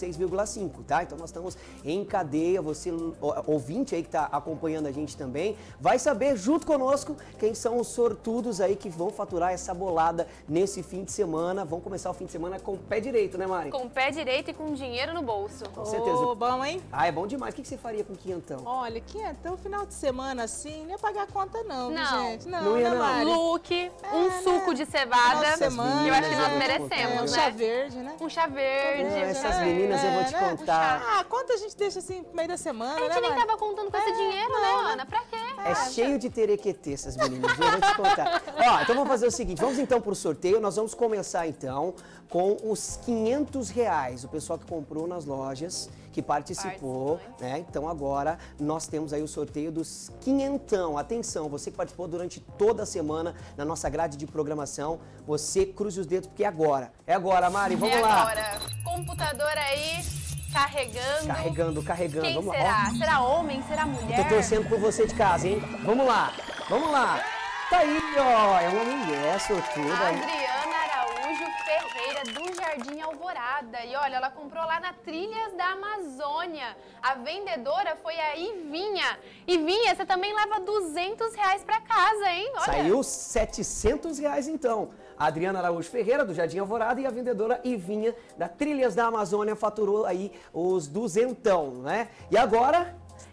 106,5, tá? Então nós estamos em cadeia, você ouvinte aí que está acompanhando a gente também, vai saber junto conosco quem são os sortudos aí que vão faturar essa bolada nesse fim de semana. Vão começar o fim de semana com o pé direito, né, Mari? Com o pé direito e com dinheiro no bolso. Com certeza. Bom, hein? Ah, é bom demais. O que você faria com quinhentão? Olha, quinhentão, final de semana assim, não ia pagar a conta não, gente. Não ia, né, Mari? Look, suco de cevada, semana, que eu acho que nós merecemos, um né? chá verde, né? Um chá verde. Essas meninas eu vou te contar. Ah, quanto a gente deixa assim no meio da semana, A gente nem tava contando com esse dinheiro, né, Ana? Pra quê? É cheio de terequetê essas meninas, eu vou te contar. Ó, então vamos fazer o seguinte, vamos então pro sorteio. Nós vamos começar então com os R$500. O pessoal que comprou nas lojas, que participou, né? Então agora nós temos aí o sorteio dos quinhentão. Atenção, você que participou durante toda a semana na nossa grade de programação, você cruze os dedos porque é agora. É agora, Mari, vamos lá. É agora. Computador aí, carregando. Carregando. Quem vamos será? lá. Ó. Será homem? Será mulher? Eu tô torcendo por você de casa, hein? Vamos lá. Tá aí, ó. É uma mulher sortuda. Adriana Araújo Ferreira, do Jardim Alvorada. E olha, ela comprou lá na Trilhas da Amazônia. A vendedora foi a Ivinha. Ivinha, você também leva R$200 pra casa, hein? Olha. Saiu R$700 então. A Adriana Araújo Ferreira, do Jardim Alvorada, e a vendedora Ivinha, da Trilhas da Amazônia, faturou aí os duzentão, né? E agora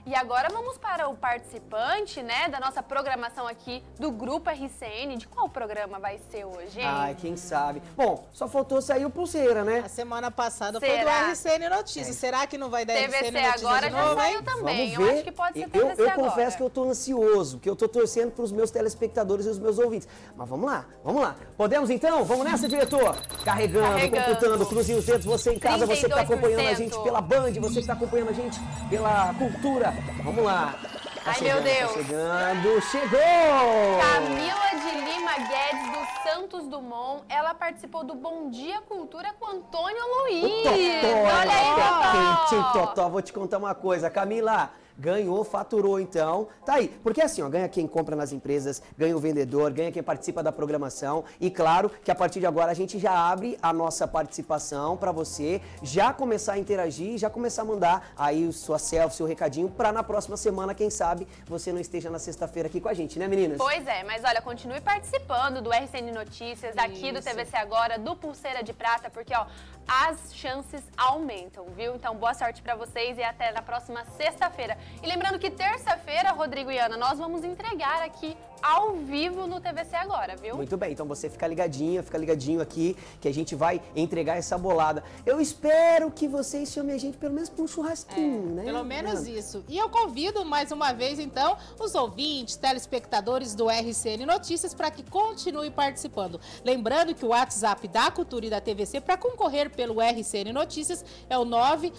E agora vamos para o participante, né, da nossa programação aqui do Grupo RCN. De qual programa vai ser hoje, hein? Ai, quem sabe. Bom, só faltou sair o Pulseira, né? A semana passada Será? foi do RCN Notícias. Será que não vai dar TVC RCN Notícias agora de já novo, saiu hein? também. Vamos Eu ver. acho que pode ser TVC Eu agora. confesso que eu tô ansioso, que eu tô torcendo pros meus telespectadores e os meus ouvintes. Mas vamos lá, vamos lá. Podemos então? Vamos nessa, diretor? Carregando, computando, cruze os dedos. Você em casa, você que tá acompanhando a gente pela Band, você que tá acompanhando a gente pela Cultura. Vamos lá. Tá Ai, chegando, meu Deus. Tá chegando, chegou! Camila de Lima Guedes, do Santos Dumont, ela participou do Bom Dia Cultura com Antônio Luiz. Olha aí, Totó! Quentinho, Totó, vou te contar uma coisa. Camila, ganhou, faturou então. Tá aí, porque assim, ó, ganha quem compra nas empresas, ganha o vendedor, ganha quem participa da programação. E claro que a partir de agora a gente já abre a nossa participação para você já começar a interagir, já começar a mandar aí sua selfie, seu recadinho, para na próxima semana, quem sabe, você não esteja na sexta-feira aqui com a gente, né, meninas? Pois é, mas olha, continue participando do RCN Notícias, aqui do TVC Agora, do Pulseira de Prata, porque ó, as chances aumentam, viu? Então boa sorte para vocês e até na próxima sexta-feira. E lembrando que terça-feira, Rodrigo e Ana, nós vamos entregar aqui ao vivo no TVC Agora, viu? Muito bem, então você fica ligadinho aqui, que a gente vai entregar essa bolada. Eu espero que vocês chamem a gente pelo menos para um churrasquinho, né? Pelo menos isso. E eu convido mais uma vez, então, os ouvintes, telespectadores do RCN Notícias para que continue participando. Lembrando que o WhatsApp da Cultura e da TVC para concorrer pelo RCN Notícias é o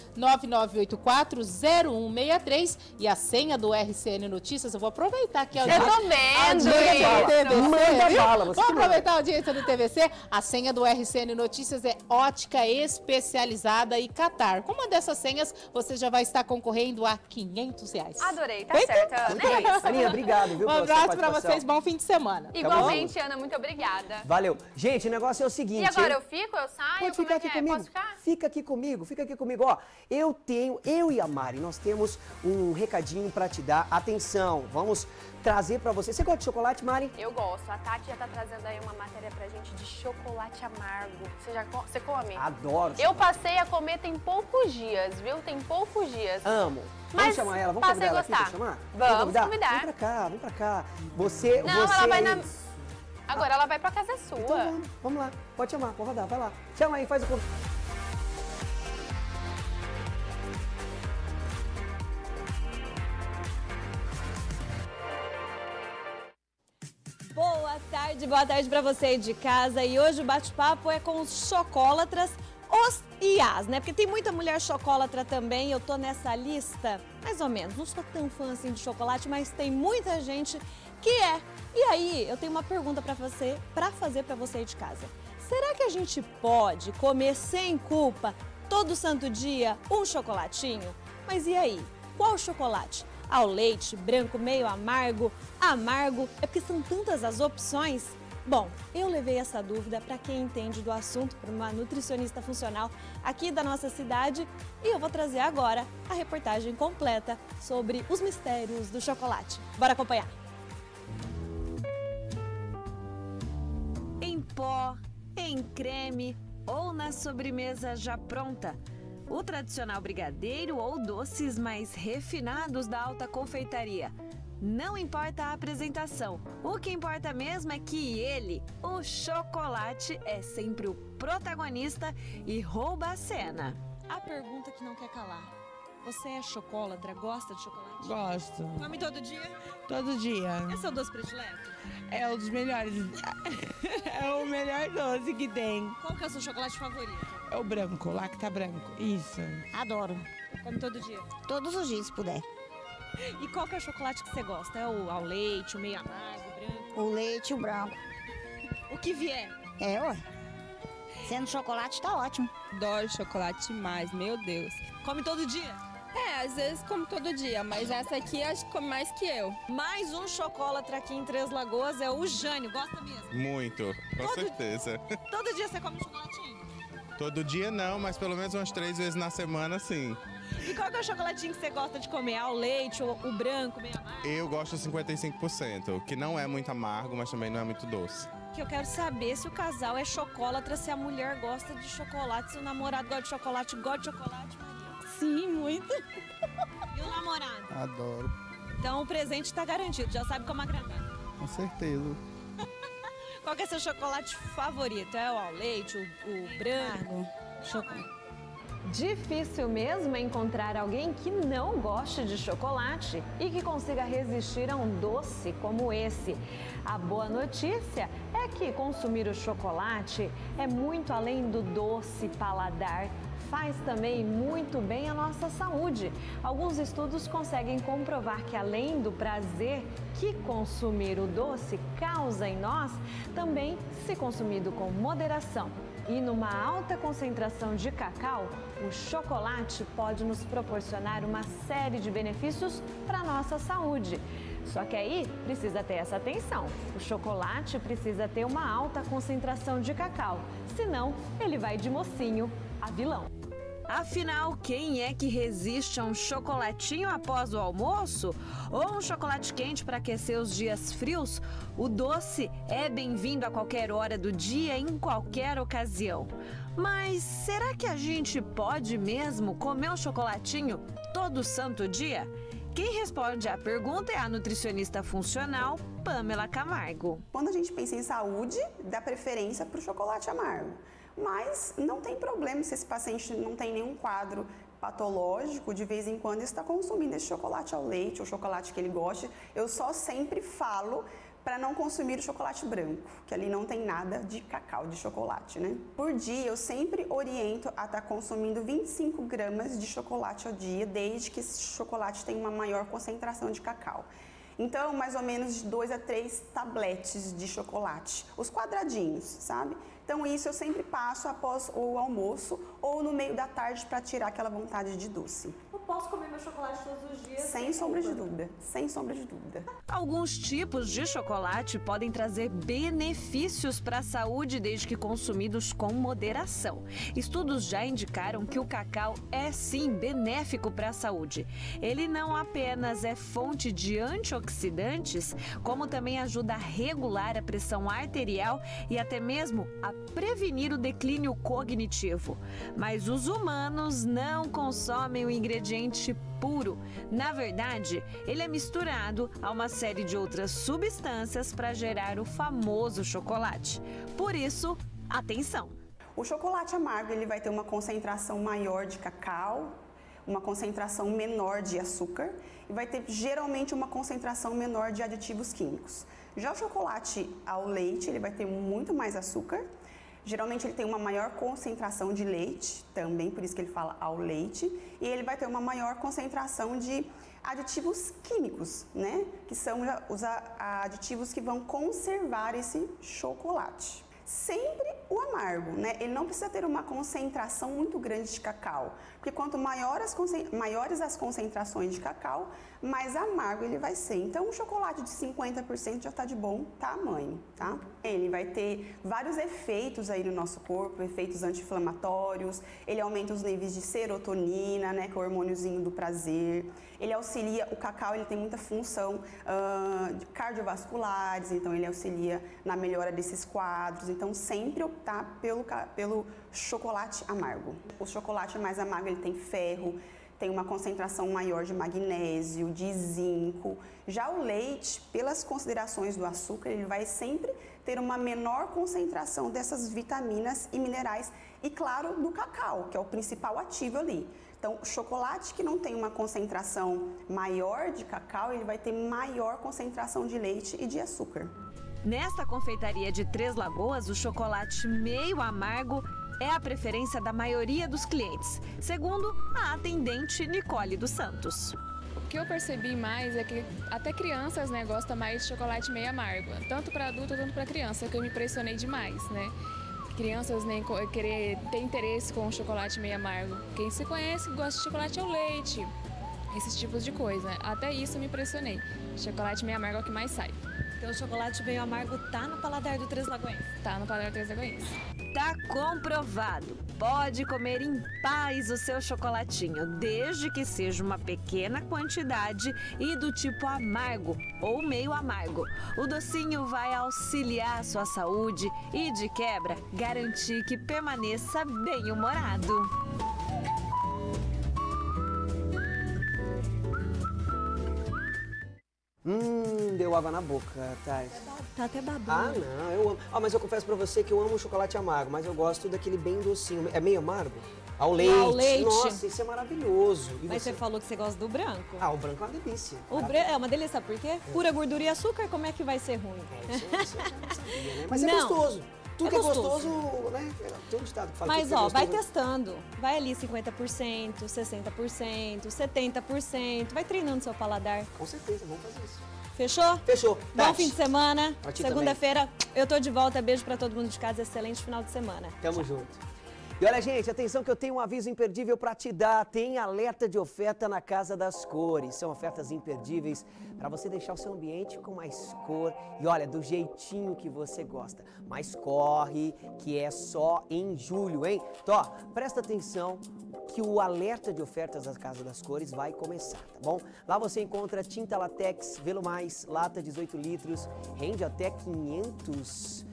999840163 e a senha do RCN Notícias, eu vou aproveitar aqui a Eu tô vendo Manda bala, você Vamos que manda. aproveitar a audiência do TVC. A senha do RCN Notícias é ótica especializada e Qatar. Com uma dessas senhas, você já vai estar concorrendo a R$500. Adorei, tá certo, Ana. É isso. Aninha, obrigado, viu, Um pela sua abraço pra participação. vocês, bom fim de semana. Igualmente, Ana, muito obrigada. Valeu. Gente, o negócio é o seguinte... E agora, hein? eu fico, eu saio? Pode Como ficar é que aqui é? comigo. Posso ficar? Fica aqui comigo. Ó, eu e a Mari, nós temos um recadinho pra te dar. Atenção, vamos trazer pra você. Você gosta de chocolate, Mari? Eu gosto. A Tati já tá trazendo aí uma matéria pra gente de chocolate amargo. Você come? Adoro. Eu passei a comer tem poucos dias, viu? Tem poucos dias. Amo. Mas Vamos chamar ela? Vamos passei convidar ela a aqui pra gostar. chamar? Vamos convidar. Vem pra cá. Não, Você ela vai aí- na... Agora ela vai pra casa sua. Então vamos lá. Pode chamar, pode rodar, vai lá. Chama aí, faz o convite. Boa tarde pra você aí de casa. E hoje o bate-papo é com os chocólatras, os IAs, né? Porque tem muita mulher chocólatra também, eu tô nessa lista, mais ou menos. Não sou tão fã assim de chocolate, mas tem muita gente que é. E aí, eu tenho uma pergunta pra fazer pra você aí de casa. Será que a gente pode comer sem culpa, todo santo dia, um chocolatinho? Mas e aí? Qual chocolate? Ao leite, branco, meio amargo, amargo, é porque são tantas as opções. Bom, eu levei essa dúvida para quem entende do assunto, para uma nutricionista funcional aqui da nossa cidade, e eu vou trazer agora a reportagem completa sobre os mistérios do chocolate. Bora acompanhar! Em pó, em creme ou na sobremesa já pronta. O tradicional brigadeiro ou doces mais refinados da alta confeitaria. Não importa a apresentação, o que importa mesmo é que ele, o chocolate, é sempre o protagonista e rouba a cena. A pergunta que não quer calar. Você é chocolatra? Gosta de chocolate? Gosto. Come todo dia? Todo dia. É seu doce predileto? É um dos melhores. É o melhor doce que tem. Qual que é o seu chocolate favorito? É o branco, lacta branco. Isso. Adoro. Come todo dia? Todos os dias, se puder. E qual que é o chocolate que você gosta? É o ao leite, o meio amargo, o branco? O leite e o branco. O que vier? É, ué. Sendo chocolate, tá ótimo. Adoro chocolate demais, meu Deus. Come todo dia? É, às vezes como todo dia, mas essa aqui acho que come mais que eu. Mais um chocolatra aqui em Três Lagoas é o Jânio. Gosta mesmo? Muito, com certeza. Todo dia você come chocolatinho? Todo dia não, mas pelo menos umas 3 vezes na semana, sim. E qual que é o chocolatinho que você gosta de comer? Ao leite, o branco, meio amargo? Eu gosto 55%, que não é muito amargo, mas também não é muito doce. Que eu quero saber se o casal é chocolatra, se a mulher gosta de chocolate, se o namorado gosta de chocolate, Maria. Sim, muito. E o namorado? Adoro, Então o presente está garantido, já sabe como agradar. com certeza. Qual que é seu chocolate favorito? É o ao leite, o branco? Chocolate. Difícil mesmo é encontrar alguém que não goste de chocolate e que consiga resistir a um doce como esse. A boa notícia é que consumir o chocolate é muito além do doce paladar. Faz também muito bem à nossa saúde. Alguns estudos conseguem comprovar que além do prazer que consumir o doce causa em nós, também, se consumido com moderação e numa alta concentração de cacau, o chocolate pode nos proporcionar uma série de benefícios para a nossa saúde. Só que aí precisa ter essa atenção. O chocolate precisa ter uma alta concentração de cacau, senão ele vai de mocinho a vilão. Afinal, quem é que resiste a um chocolatinho após o almoço? Ou um chocolate quente para aquecer os dias frios? O doce é bem-vindo a qualquer hora do dia, em qualquer ocasião. Mas será que a gente pode mesmo comer um chocolatinho todo santo dia? Quem responde à pergunta é a nutricionista funcional Pamela Camargo. Quando a gente pensa em saúde, dá preferência para o chocolate amargo. Mas não tem problema se esse paciente não tem nenhum quadro patológico, de vez em quando está consumindo esse chocolate ao leite, ou chocolate que ele goste. Eu só sempre falo para não consumir o chocolate branco, que ali não tem nada de cacau, de chocolate, né? Por dia, eu sempre oriento a estar consumindo 25 gramas de chocolate ao dia, desde que esse chocolate tenha uma maior concentração de cacau. Então, mais ou menos de 2 a 3 tabletes de chocolate, os quadradinhos, sabe? Então, isso eu sempre passo após o almoço ou no meio da tarde para tirar aquela vontade de doce. Eu posso comer meu chocolate todos os dias? Sem sombra de dúvida, sem sombra de dúvida. Alguns tipos de chocolate podem trazer benefícios para a saúde desde que consumidos com moderação. Estudos já indicaram que o cacau é sim benéfico para a saúde. Ele não apenas é fonte de antioxidantes, como também ajuda a regular a pressão arterial e até mesmo a prevenir o declínio cognitivo. Mas os humanos não consomem o ingrediente puro. Na verdade, ele é misturado a uma série de outras substâncias para gerar o famoso chocolate. Por isso, atenção! O chocolate amargo ele vai ter uma concentração maior de cacau, uma concentração menor de açúcar e vai ter geralmente uma concentração menor de aditivos químicos. Já o chocolate ao leite, ele vai ter muito mais açúcar. Geralmente ele tem uma maior concentração de leite, também por isso que ele fala ao leite, e ele vai ter uma maior concentração de aditivos químicos, né? Que são os aditivos que vão conservar esse chocolate. Sempre o amargo, né? Ele não precisa ter uma concentração muito grande de cacau, porque quanto maiores as concentrações de cacau, mais amargo ele vai ser. Então, um chocolate de 50% já está de bom tamanho, tá? Ele vai ter vários efeitos aí no nosso corpo, efeitos anti-inflamatórios, ele aumenta os níveis de serotonina, né, que é o hormôniozinho do prazer. Ele auxilia, o cacau ele tem muita função cardiovasculares, então ele auxilia na melhora desses quadros. Então, sempre optar pelo chocolate amargo. O chocolate mais amargo ele tem ferro, tem uma concentração maior de magnésio, de zinco. Já o leite, pelas considerações do açúcar, ele vai sempre ter uma menor concentração dessas vitaminas e minerais e, claro, do cacau, que é o principal ativo ali. Então, o chocolate que não tem uma concentração maior de cacau, ele vai ter maior concentração de leite e de açúcar. Nesta confeitaria de Três Lagoas, o chocolate meio amargo é a preferência da maioria dos clientes, segundo a atendente Nicole dos Santos. O que eu percebi mais é que até crianças, né, gostam mais de chocolate meio amargo, tanto para adulto quanto para criança, que eu me impressionei demais, né? Crianças nem ter interesse com o chocolate meio amargo. Quem se conhece gosta de chocolate ao leite, esses tipos de coisa. Até isso eu me impressionei. Chocolate meio amargo é o que mais sai. Então o chocolate meio amargo tá no paladar do Três Lagoenses? Tá no paladar do Três Lagoenses. Tá comprovado. Pode comer em paz o seu chocolatinho, desde que seja uma pequena quantidade e do tipo amargo ou meio amargo. O docinho vai auxiliar a sua saúde e, de quebra, garantir que permaneça bem-humorado. deu água na boca, Thais. Tá até babando. Ah, não, eu amo. Ah, mas eu confesso pra você que eu amo o chocolate amargo, mas eu gosto daquele bem docinho. É meio amargo? Ao leite. Ao leite. Nossa, isso é maravilhoso. E Mas você falou que você gosta do branco. Ah, o branco é uma delícia. É uma delícia, sabe por quê? Pura gordura e açúcar, como é que vai ser ruim? Isso eu já sabia, né? Mas Não. é gostoso. Tudo que é gostoso. gostoso, né? Tem um ditado que fala Mas, que é vai gostoso. testando. Vai ali 50%, 60%, 70%. Vai treinando seu paladar. Com certeza, vamos fazer isso. Fechou? Fechou. Bom Tati. fim de semana. Pra ti Segunda-feira eu tô de volta. Beijo pra todo mundo de casa. Excelente final de semana. Tamo junto. E olha, gente, atenção que eu tenho um aviso imperdível para te dar. Tem alerta de oferta na Casa das Cores. São ofertas imperdíveis para você deixar o seu ambiente com mais cor e olha, do jeitinho que você gosta. Mas corre, que é só em julho, hein? Então, ó, presta atenção que o alerta de ofertas da Casa das Cores vai começar, tá bom? Lá você encontra tinta latex, Velo Mais, lata 18 litros, rende até 500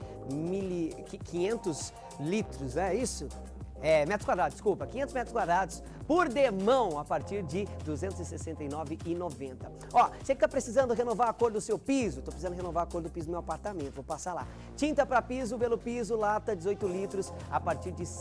litros, é isso? Metros quadrados, desculpa, 500 metros quadrados por demão a partir de R$ 269,90. Ó, você que tá precisando renovar a cor do seu piso, tô precisando renovar a cor do piso do meu apartamento, vou passar lá. Tinta para piso, Velo Piso, lata 18 litros a partir de R$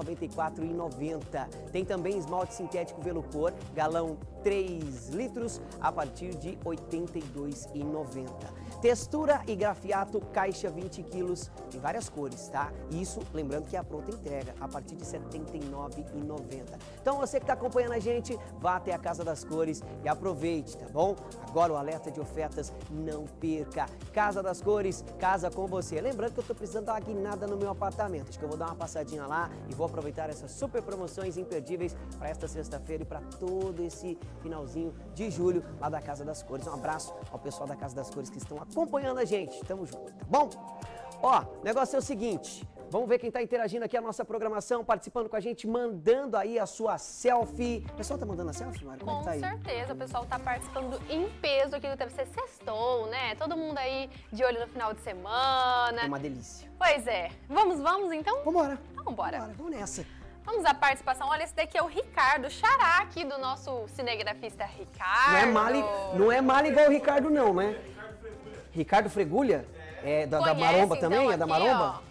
194,90. Tem também esmalte sintético Velo Cor, galão 3 litros a partir de R$ 82,90. Textura e grafiato, caixa 20 quilos, em várias cores, tá? Isso, lembrando que é a pronta entrega, a partir de R$ 79,90. Então, você que está acompanhando a gente, vá até a Casa das Cores e aproveite, tá bom? Agora o alerta de ofertas, não perca. Casa das Cores, casa com você. Lembrando que eu estou precisando dar uma guinada no meu apartamento. Acho que eu vou dar uma passadinha lá e vou aproveitar essas super promoções imperdíveis para esta sexta-feira e para todo esse finalzinho de julho lá da Casa das Cores. Um abraço ao pessoal da Casa das Cores que estão acompanhando a gente. Tamo junto, tá bom? Ó, o negócio é o seguinte, vamos ver quem está interagindo aqui a nossa programação, participando com a gente, mandando aí a sua selfie. O pessoal tá mandando a selfie, Mari? Como é que tá aí? Com certeza, o pessoal tá participando em peso aqui do TVC Sextou, né? Todo mundo aí de olho no final de semana. É uma delícia. Pois é. Vamos então? Vambora. Então, vambora. Vamos nessa. Vamos à participação. Olha, esse daqui é o Ricardo, xará aqui do nosso cinegrafista Ricardo. Não é mala igual o Ricardo não, né? Ricardo Fregulha? É da Maromba então, também? É da aqui, Maromba?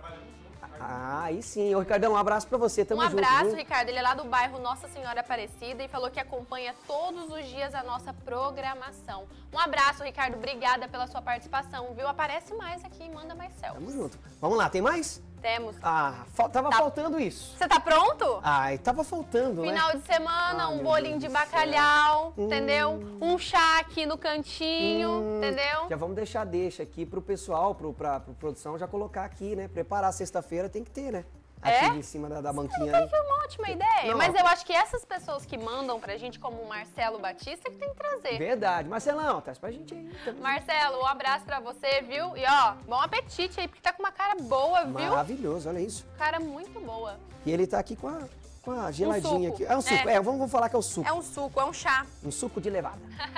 Ah, aí sim. Ô, Ricardão, um abraço pra você. Tamo junto. Um abraço, viu? Ricardo. Ele é lá do bairro Nossa Senhora Aparecida e falou que acompanha todos os dias a nossa programação. Um abraço, Ricardo. Obrigada pela sua participação, viu? Aparece mais aqui, manda mais selfies. Tamo junto. Vamos lá, tem mais? Temos. Ah, tava faltando isso. Você tá pronto? Ai, tava faltando, né? Final de semana, um bolinho de bacalhau, entendeu? Um chá aqui no cantinho, entendeu? Já vamos deixa aqui pro pessoal, pra produção já colocar aqui, né? Preparar sexta-feira tem que ter, né? Aqui em cima da banquinha ali. Foi uma ótima ideia, Não, mas eu acho que essas pessoas que mandam pra gente, como o Marcelo Batista, que tem que trazer. Verdade. Marcelão, traz pra gente aí. Marcelo, um abraço pra você, viu? E ó, bom apetite aí, porque tá com uma cara boa, viu? Maravilhoso, olha isso. Cara muito boa. E ele tá aqui com a geladinha aqui. É um suco, vamos falar que é o suco. É um suco, é um chá. Um suco de levada.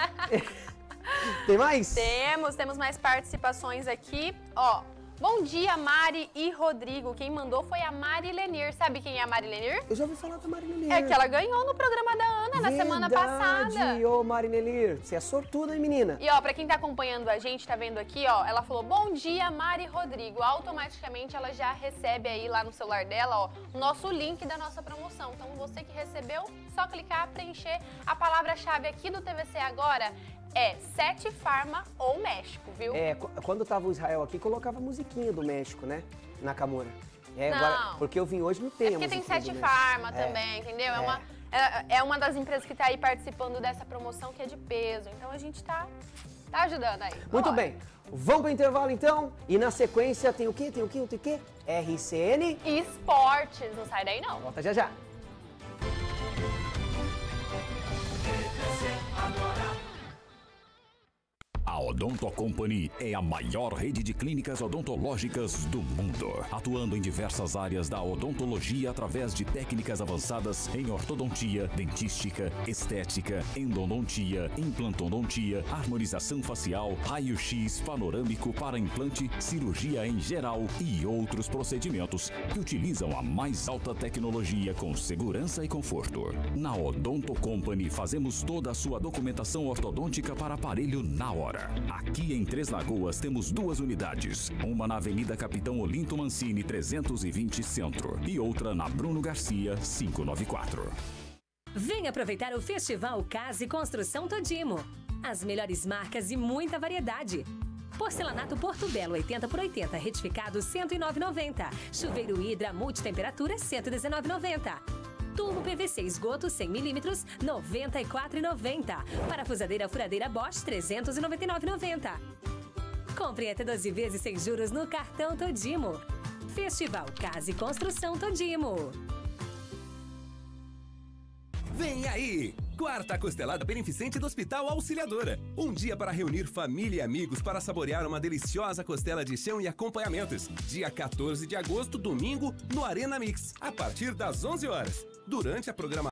Tem mais? Temos mais participações aqui. Ó, bom dia, Mari e Rodrigo. Quem mandou foi a Mari Lenir. Sabe quem é a Mari Lenir? Eu já ouvi falar da Mari Lenir. É que ela ganhou no programa da Ana na semana passada. Ô, Mari Lenir, você é sortuda, hein, menina? E ó, pra quem tá acompanhando a gente, tá vendo aqui, ó, ela falou, bom dia, Mari e Rodrigo. Automaticamente ela já recebe aí lá no celular dela, ó, o nosso link da nossa promoção. Então você que recebeu, só clicar, preencher a palavra-chave aqui do TVC Agora. É 7 Farma ou México, viu? Quando tava o Israel aqui, colocava a musiquinha do México, né? Na Camora. Não. Agora, porque eu vim hoje, não tem a porque tem musiquinha 7 do Farma México. também, entendeu? É uma das empresas que tá aí participando dessa promoção que é de peso. Então a gente tá ajudando aí. Muito bem. Vamos pro intervalo, então. E na sequência tem o quê? Tem o quê? RCN Esportes. Não sai daí, não. Volta já já. A Odonto Company é a maior rede de clínicas odontológicas do mundo, atuando em diversas áreas da odontologia através de técnicas avançadas em ortodontia, dentística, estética, endodontia, implantodontia, harmonização facial, raio-x panorâmico para implante, cirurgia em geral e outros procedimentos que utilizam a mais alta tecnologia com segurança e conforto. Na Odonto Company fazemos toda a sua documentação ortodôntica para aparelho na hora. Aqui em Três Lagoas temos 2 unidades. Uma na Avenida Capitão Olinto Mancini, 320 Centro. E outra na Bruno Garcia, 594. Vem aproveitar o Festival Casa e Construção Todimo. As melhores marcas e muita variedade. Porcelanato Porto Belo 80 por 80, retificado R$ 109,90. Chuveiro Hidra multitemperatura R$ 119,90. Tubo PVC esgoto 100 mm, R$ 94,90. Parafusadeira furadeira Bosch, R$ 399,90. Compre até 12 vezes sem juros no cartão Todimo. Festival Casa e Construção Todimo. Vem aí! Quarta costelada beneficente do Hospital Auxiliadora. Um dia para reunir família e amigos para saborear uma deliciosa costela de chão e acompanhamentos. Dia 14 de agosto, domingo, no Arena Mix, a partir das 11 horas. Durante a programação